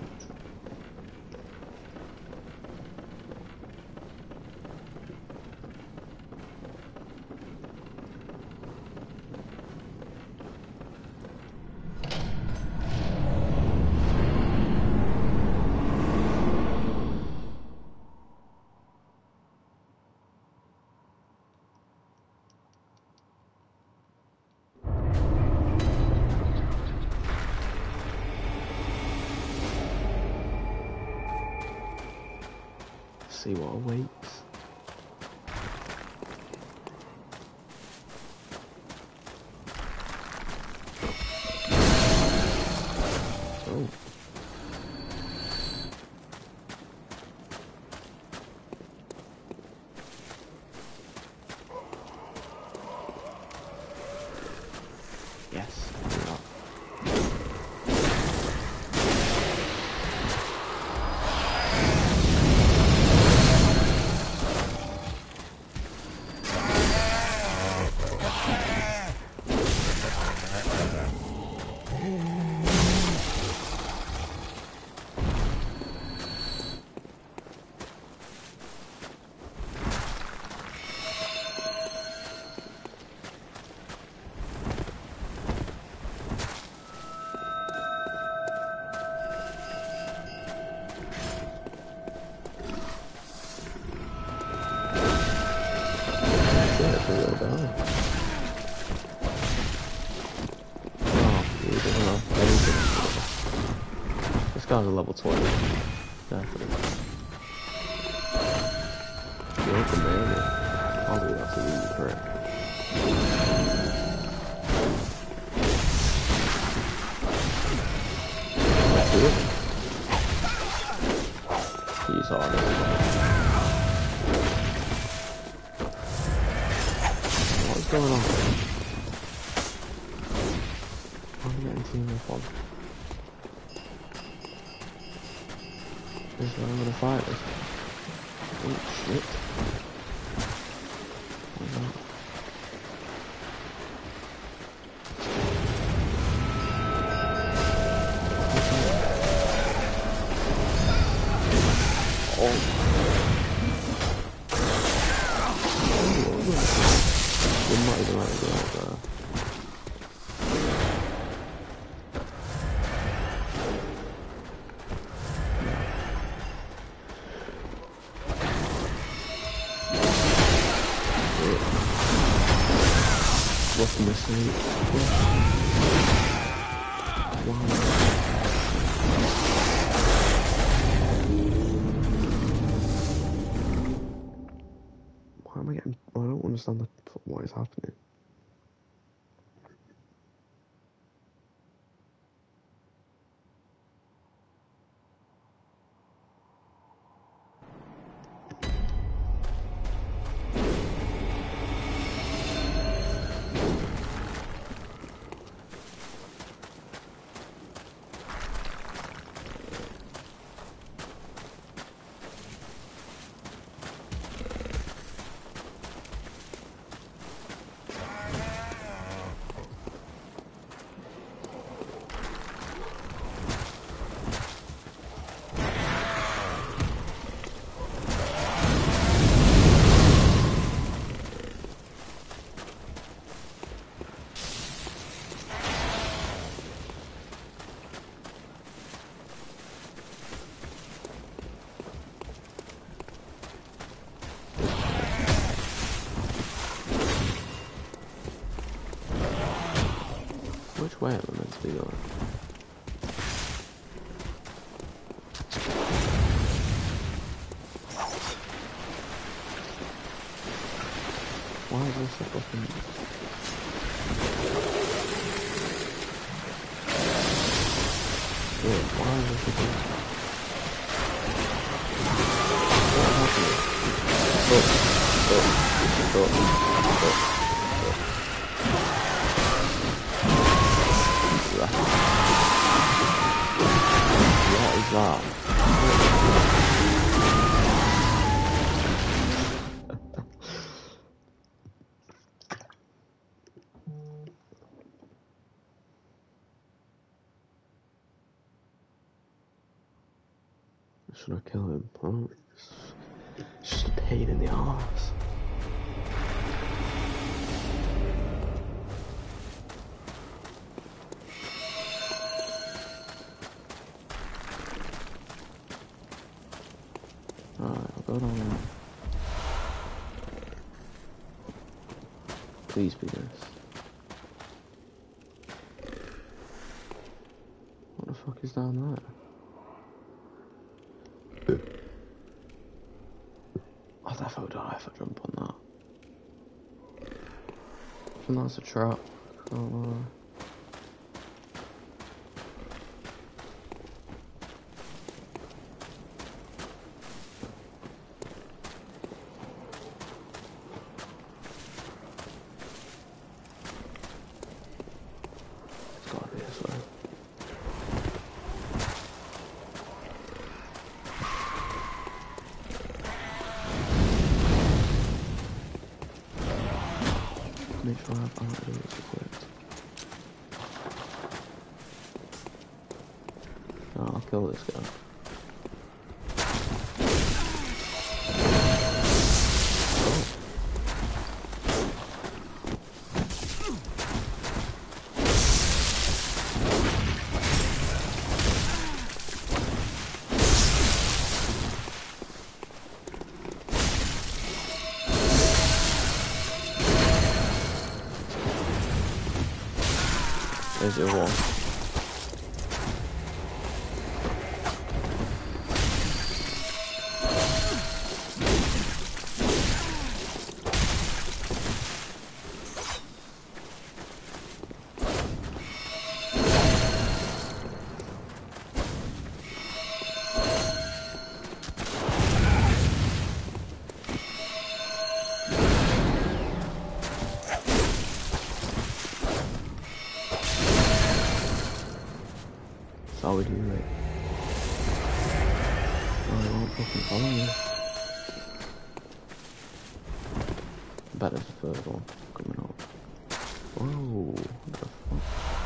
See what awaits. Oh. Yes. This guy's a level 20. Definitely. You're the man. Probably absolutely correct. That's it. He's honest. What's going on? I'm getting team of one. This is where I'm gonna fight this. Oh shit. What's that? Oh. Didn't not even let it go out there. What's the mistake? Why am I getting... I don't understand what is happening. Which way am I meant to be going? Why is this a fucking... Yeah, why is this a fucking... What happened? Stop. What is that? Should I kill him? Oh, it's just a pain in the arse. Alright, I'll go down there. Please be this. What the fuck is down there? I'll definitely die if I jump on that. I think that's a trap. Oh, it's gotta be this way. Make sure I have antidotes equipped. Oh, I'll kill this guy. There's your wall. How we do it? Oh, they won't fucking follow me. I bet there's a third one coming up. Whoa, what the fuck?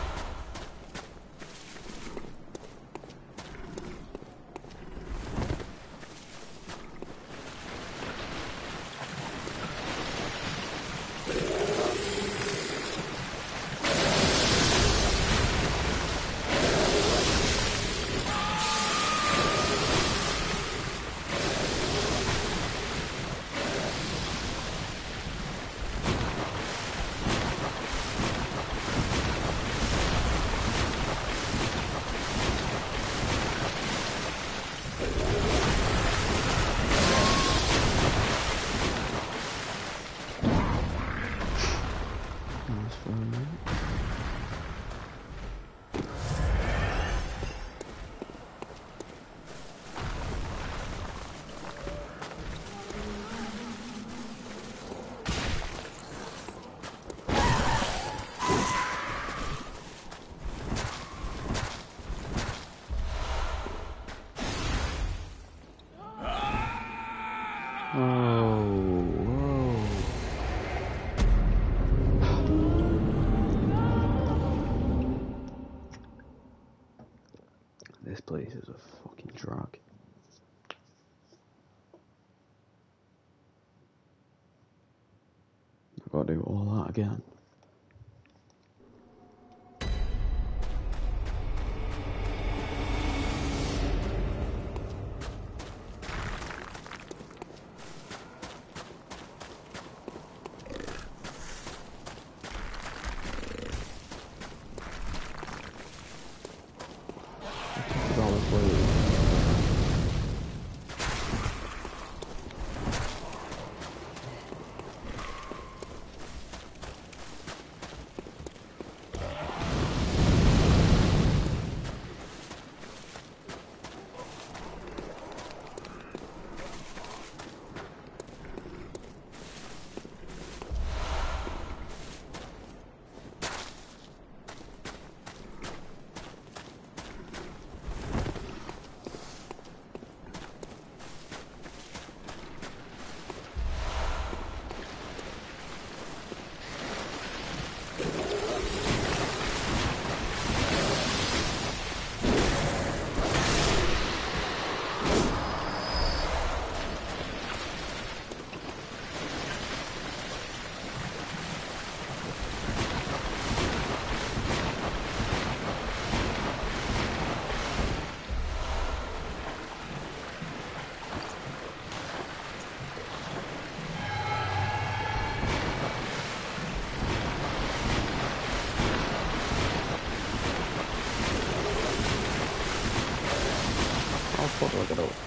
This place is a fucking drag. I've got to do all that again. get up.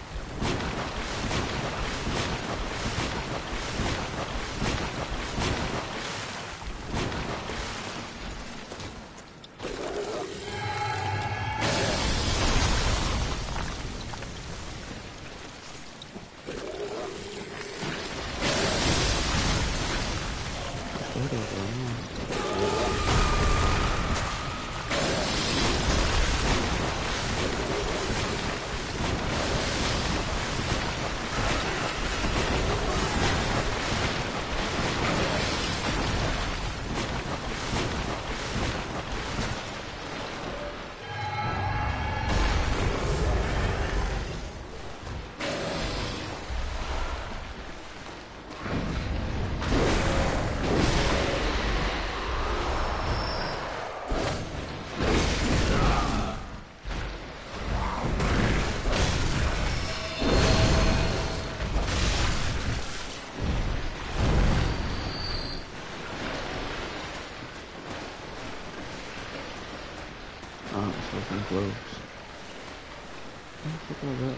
Oh, it's fucking close. What the fuck was that?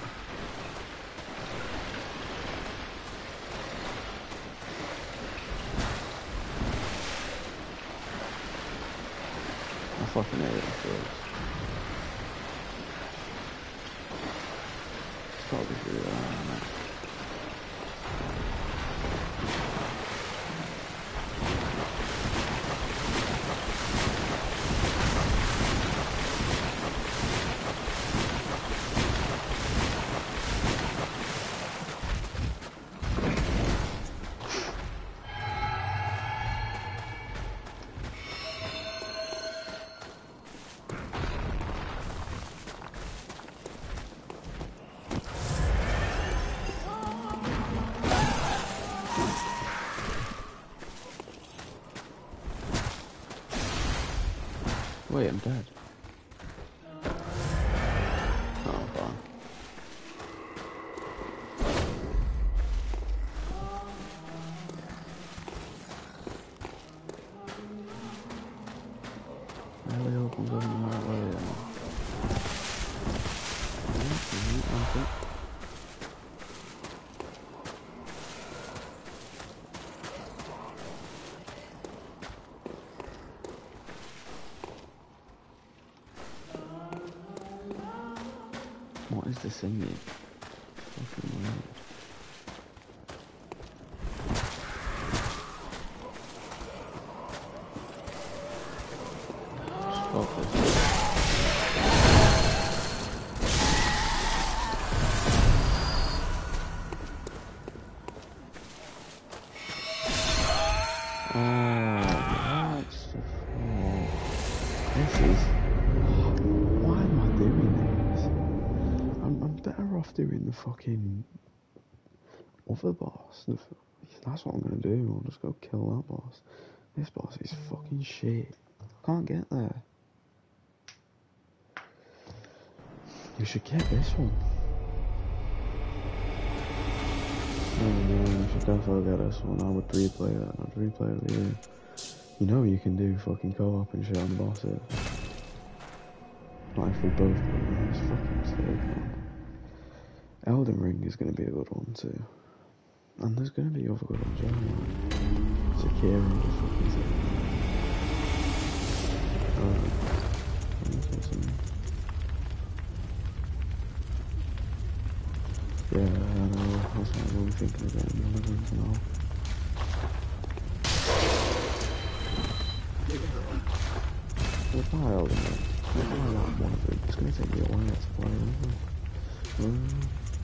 I fucking hate it first. It's probably through there, I don't know. Wait, I'm dead. Oh, fine. I really hope I'm going the right way then. Okay. What is this thingy? Fucking weird. Fuck this. That's the fuck. This is... Why am I doing this? I'm better off doing the fucking other boss. That's what I'm gonna do. I'll just go kill that boss. This boss is fucking shit. Can't get there. You should get this one. Oh man, you should definitely get this one. I would replay it. I'd replay it with you. You know you can do fucking co-op and shit on the bosses. Not if we both play it. It's fucking sick, man. Elden Ring is gonna be a good one too. And there's gonna be other good ones as well, man. Sekiro is fucking sick. Yeah, I know. That's what I'm really thinking of getting one of them for now. We'll buy Elden Ring. We'll buy like one of them. It's gonna take me a while to play it.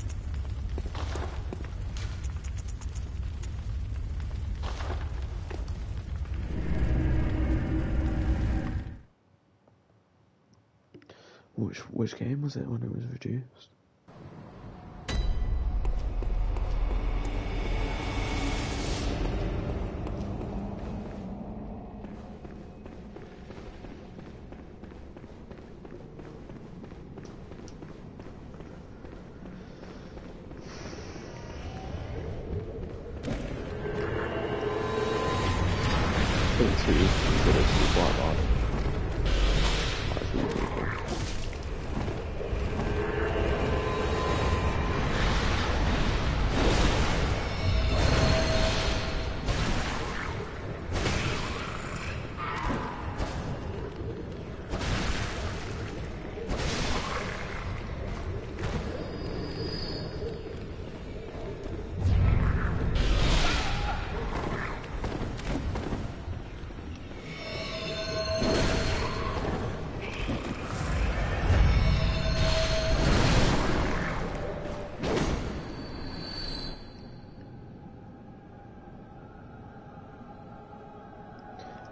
Which game was it when it was reduced?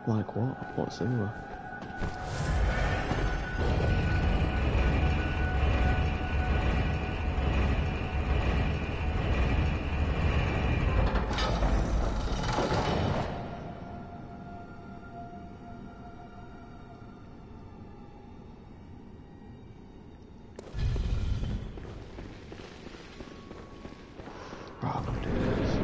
Like what? What's similar? Right, I'm gonna do this.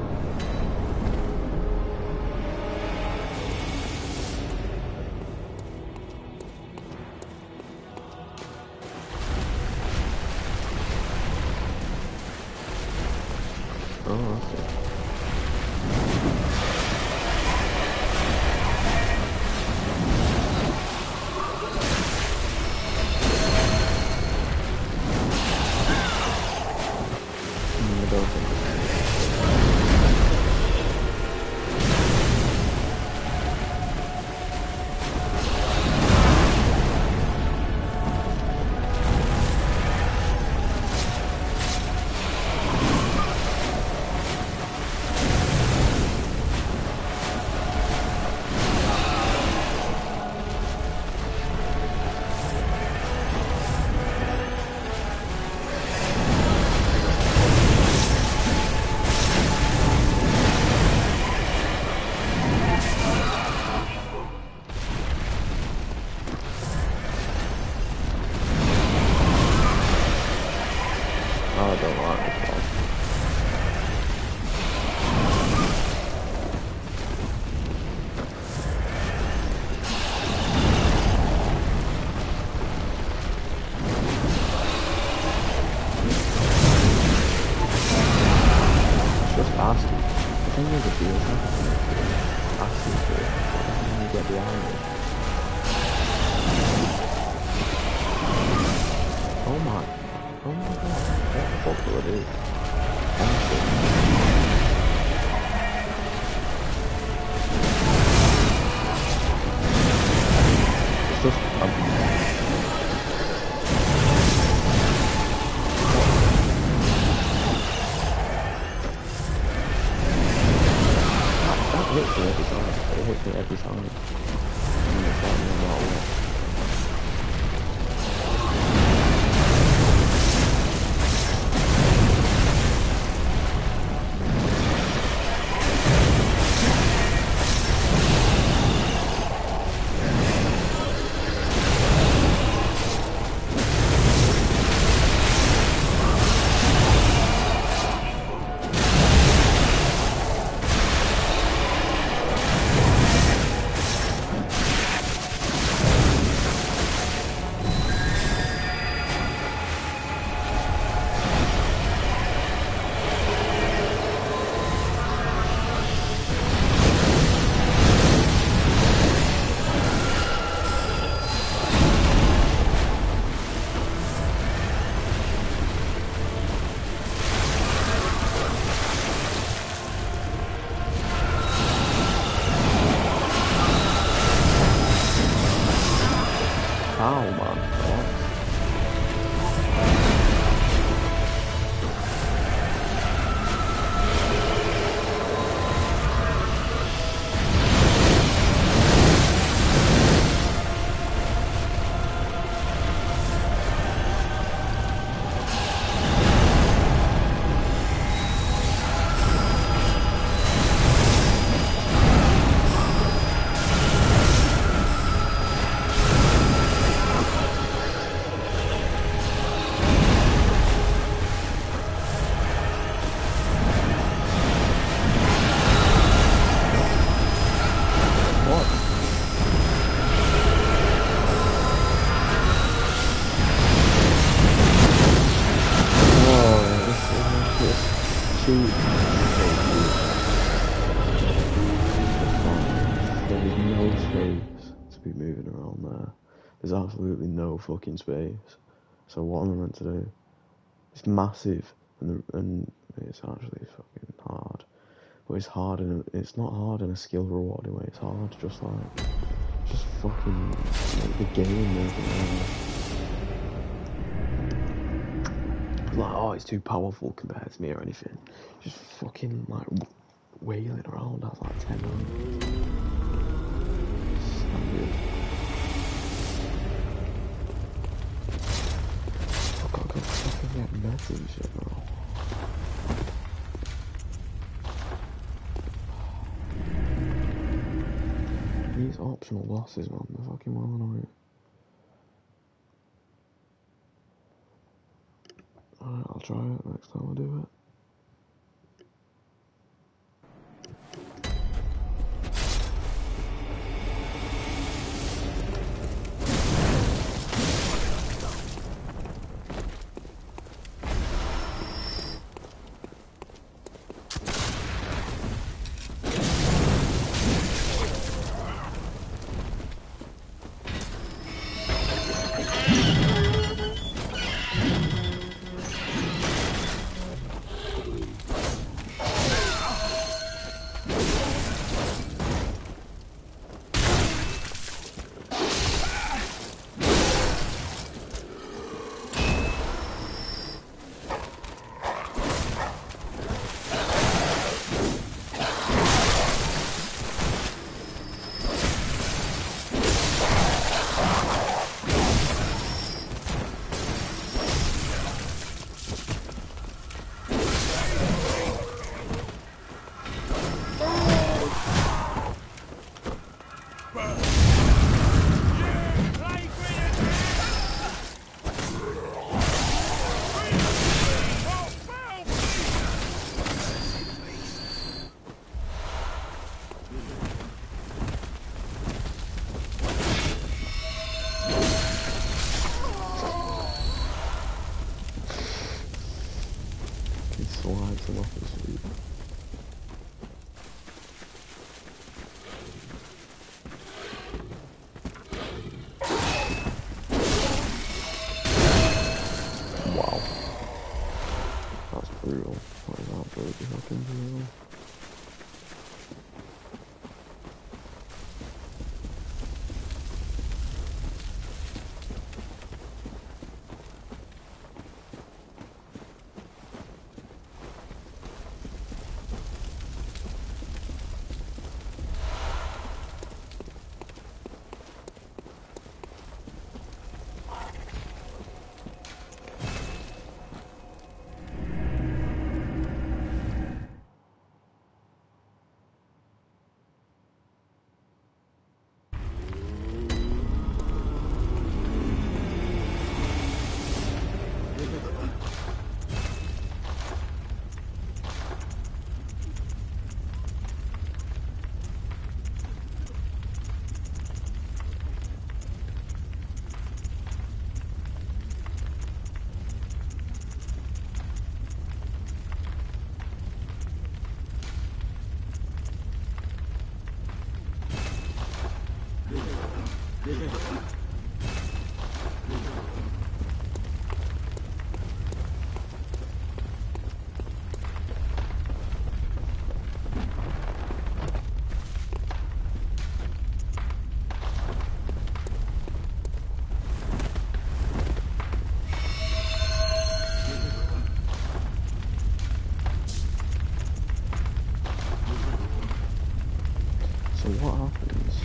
Oh, that's it. I don't think I don't like this one. It's just asking. The thing is, it feels like asking for it. And then you get behind it. Oh my god. What the fuck do I do? Honestly. It's just, that hits me every time. It hits me every time. And it's like no matter what. Ow, man. What? There is no space to be moving around there. There's absolutely no fucking space. So what am I meant to do? It's massive, and it's actually fucking hard. But it's hard, and it's not hard in a skill rewarding way. It's hard just fucking make the game moving around. Like, oh, it's too powerful compared to me or anything. Just fucking like wailing around at like 10 minutes. weird. I gotta go fucking get meds and shit, bro. These optional losses, man, they're fucking well annoying. Alright, I'll try it next time I do it. Slides him off his feet. Wow. That's brutal. That is absolutely fucking brutal. So what happens?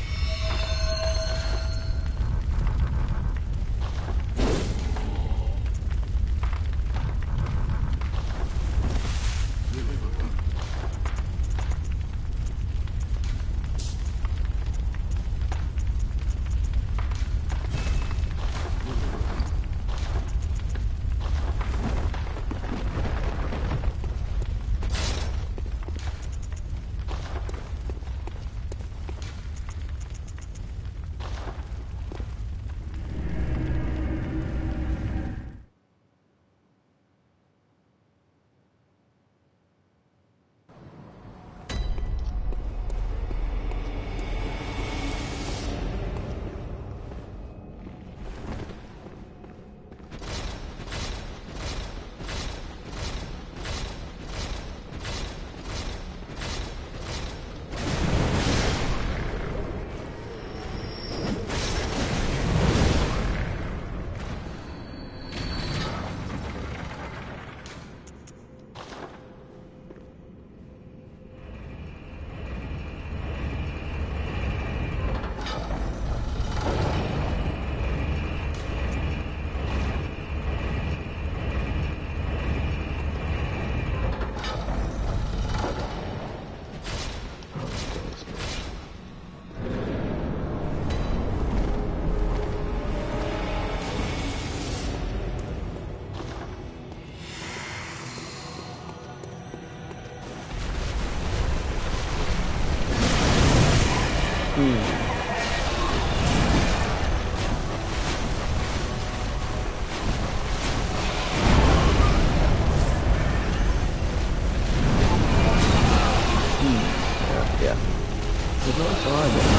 Yeah. There's no sign that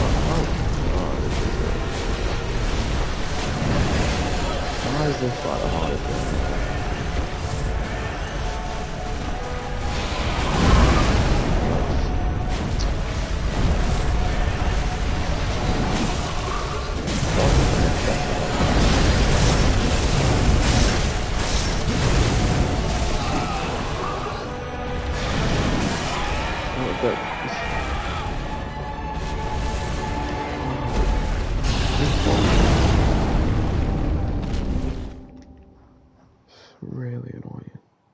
why is this like the hardest thing? Really annoying.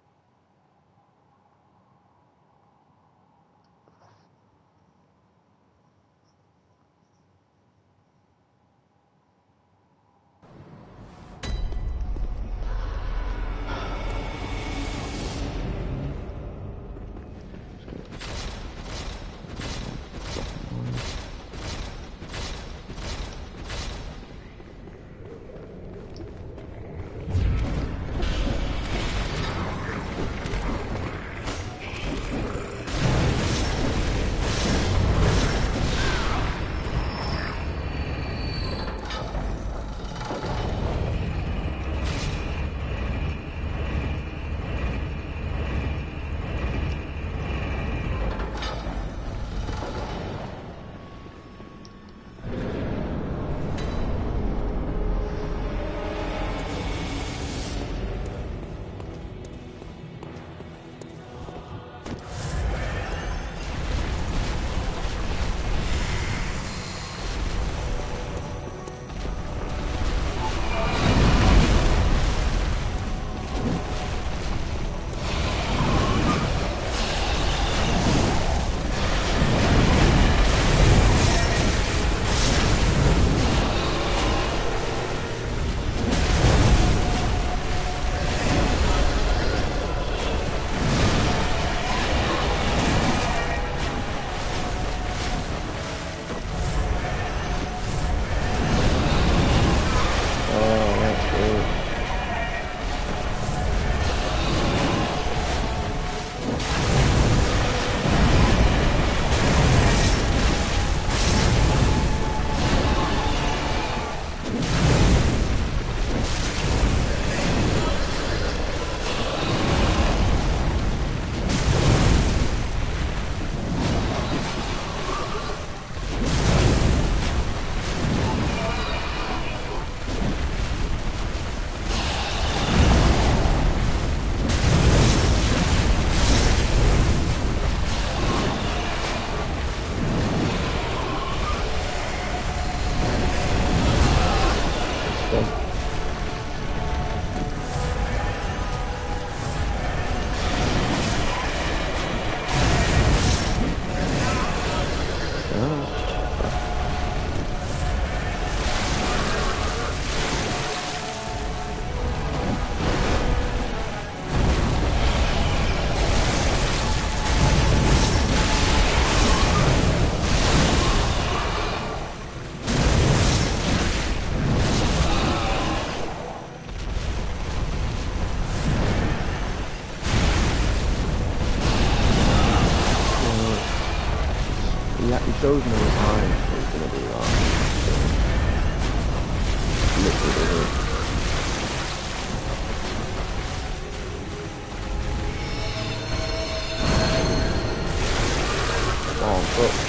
He shows no sign he's gonna do that. Literally. Oh, fuck.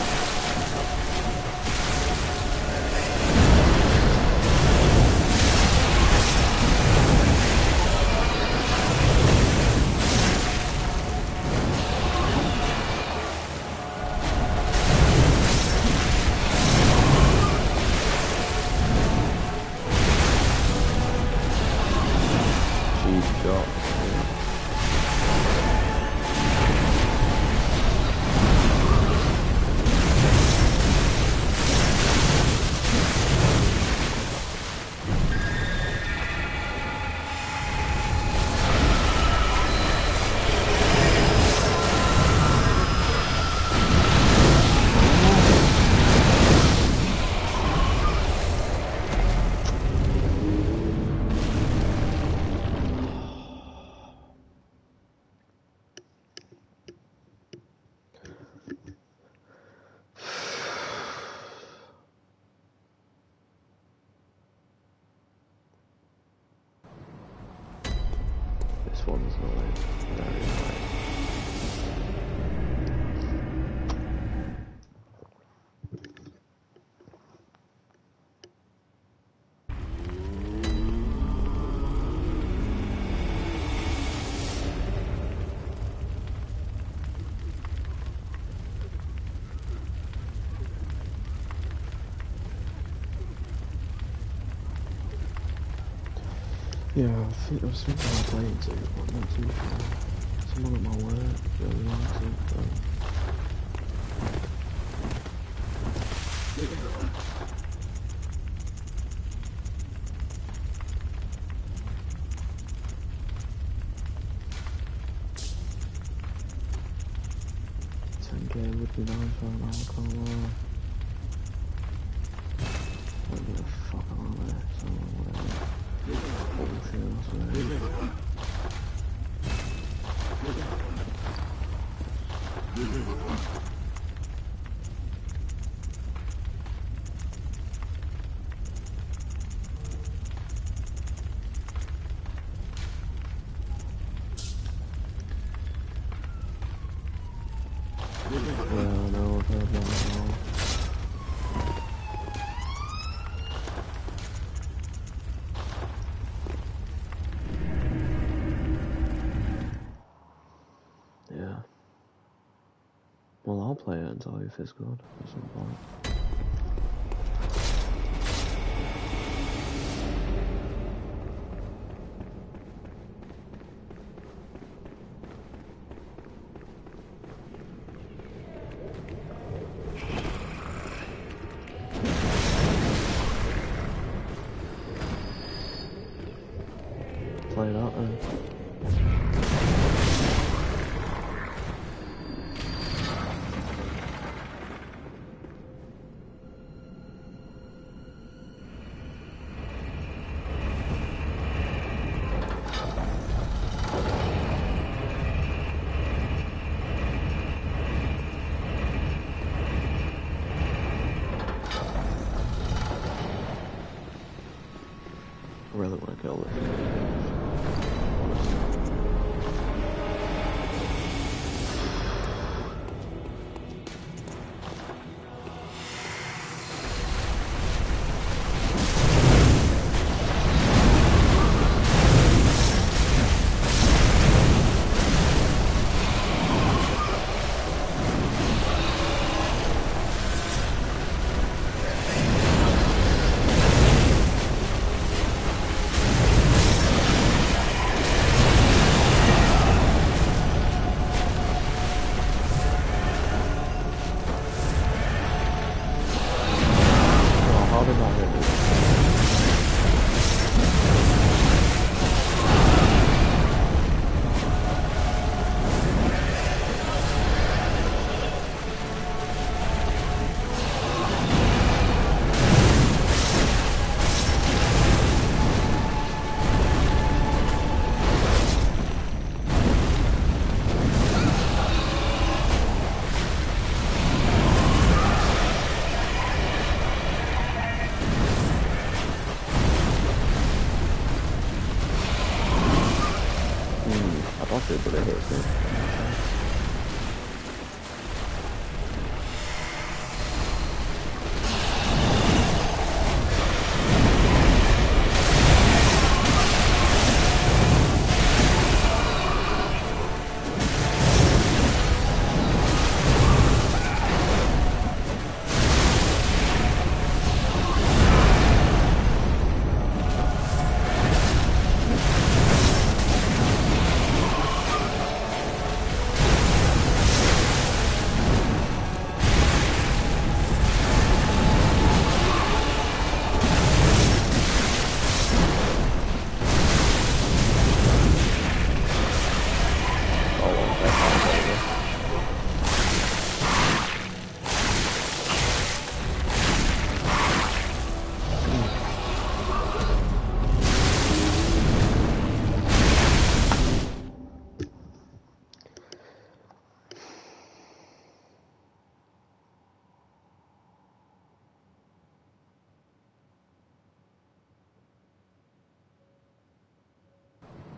it's not like very like. Yeah, I think I was thinking of playing too, but not too sure. Someone at my work really wants it, but... 10k would be nice right now, I can't lie. I'd get a fuck out of there, so whatever. Bullshit, I swear. Yeah, I know, I've heard that as well. Yeah. Well, I'll play it and tell you if it's good at some point. Play that then. I really want to kill this.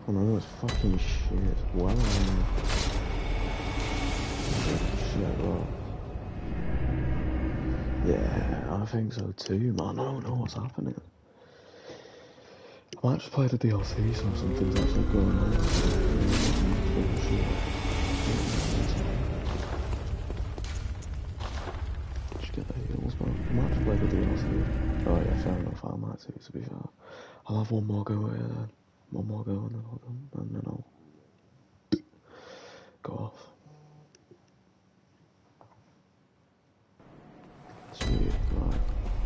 Oh no, it's fucking shit. Well, shit, well. Yeah, I think so too, man. I don't know what's happening. I might just play the DLC so something's actually going on. Just get the heals, man. I might just play the DLC. Oh yeah, fair enough. I might too, to be fair. I'll have one more go at it then. One more go and then I'll go off. Sweet, right.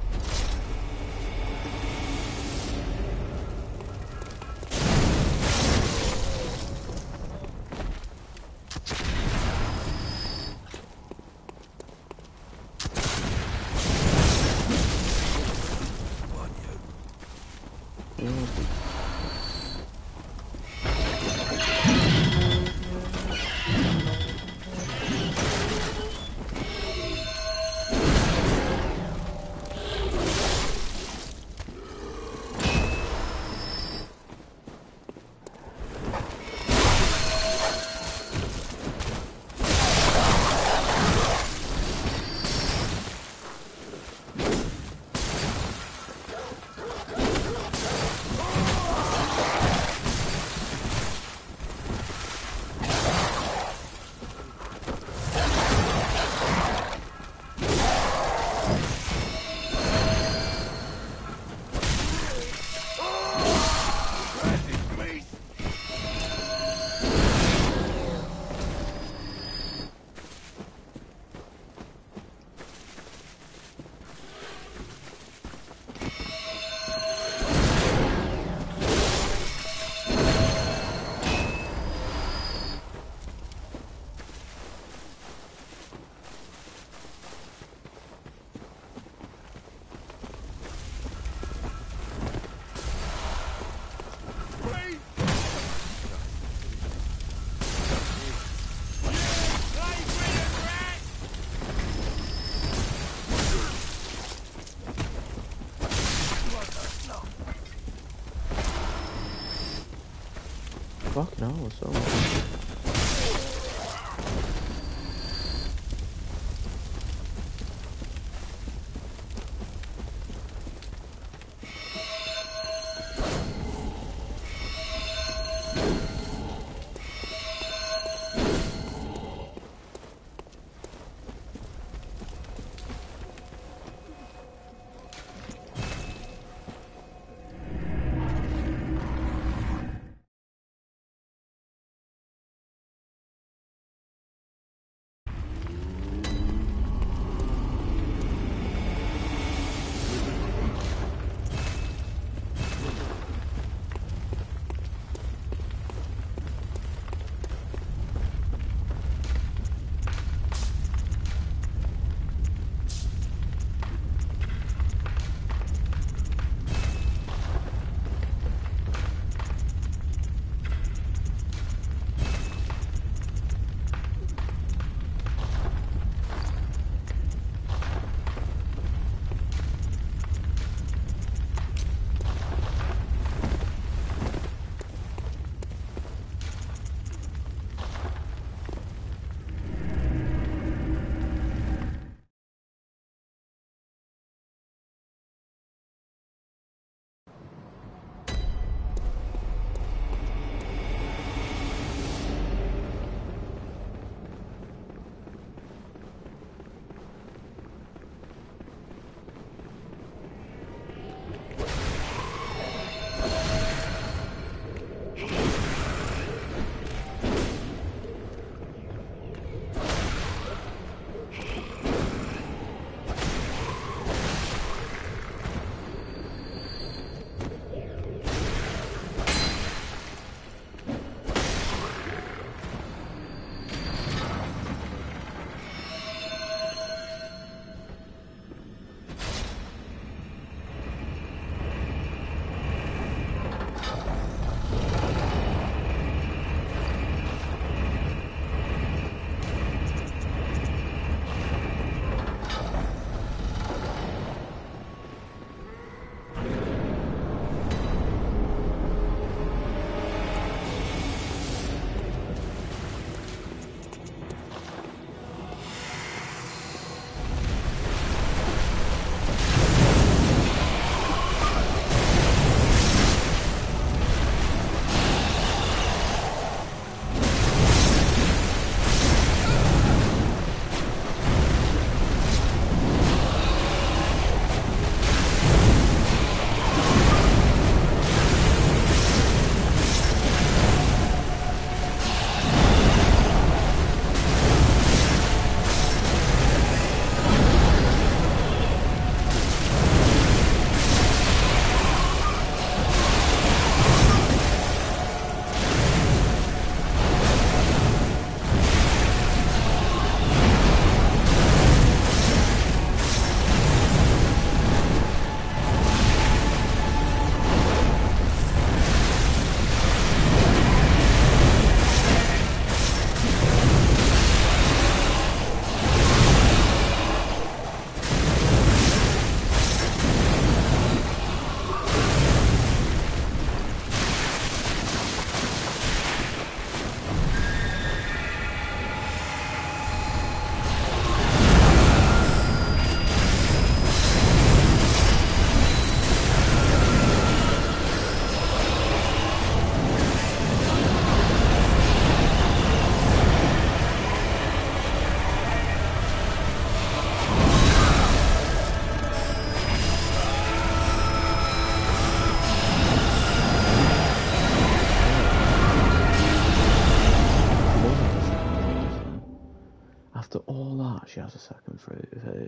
Fucking hell, so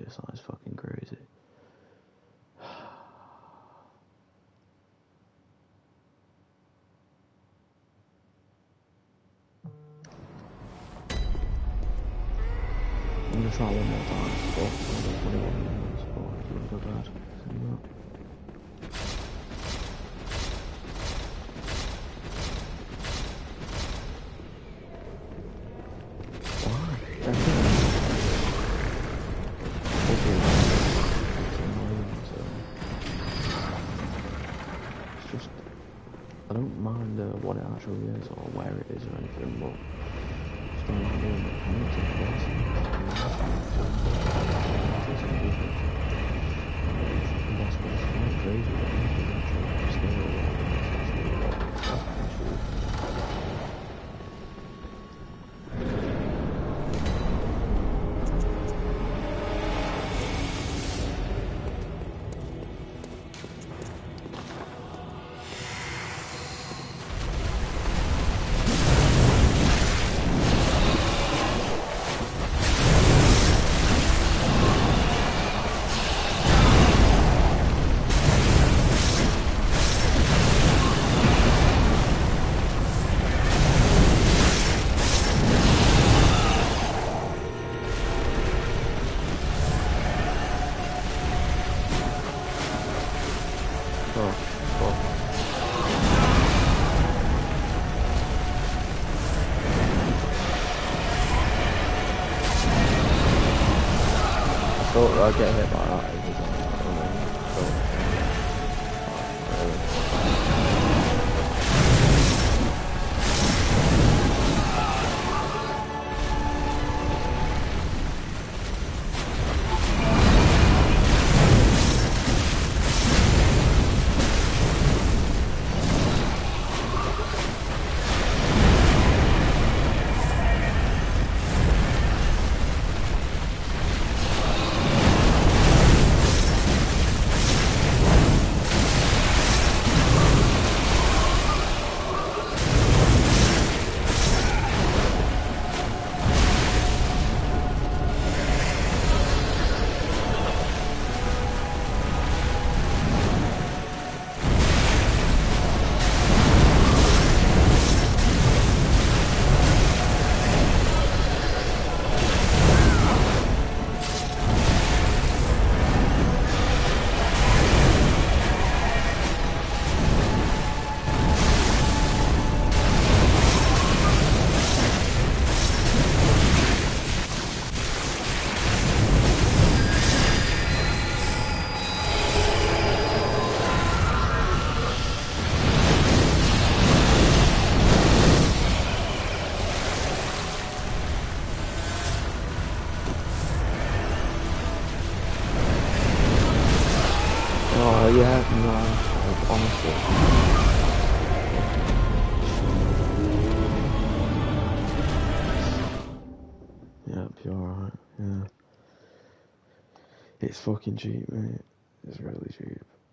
this, like, it's fucking crazy. I'm gonna try one more time. Spot, so that's 21 minutes. Spot, if you wanna go bad. See that. Why? That's it. Okay. It's annoying, so. It's just. I don't mind what it actually is or where it is or anything, but. Just don't like doing it. I'm not taking thought I'd get hit by that. Oh yeah, no, honestly. Yeah, it'll be alright, yeah. It's fucking cheap, mate. It's really cheap.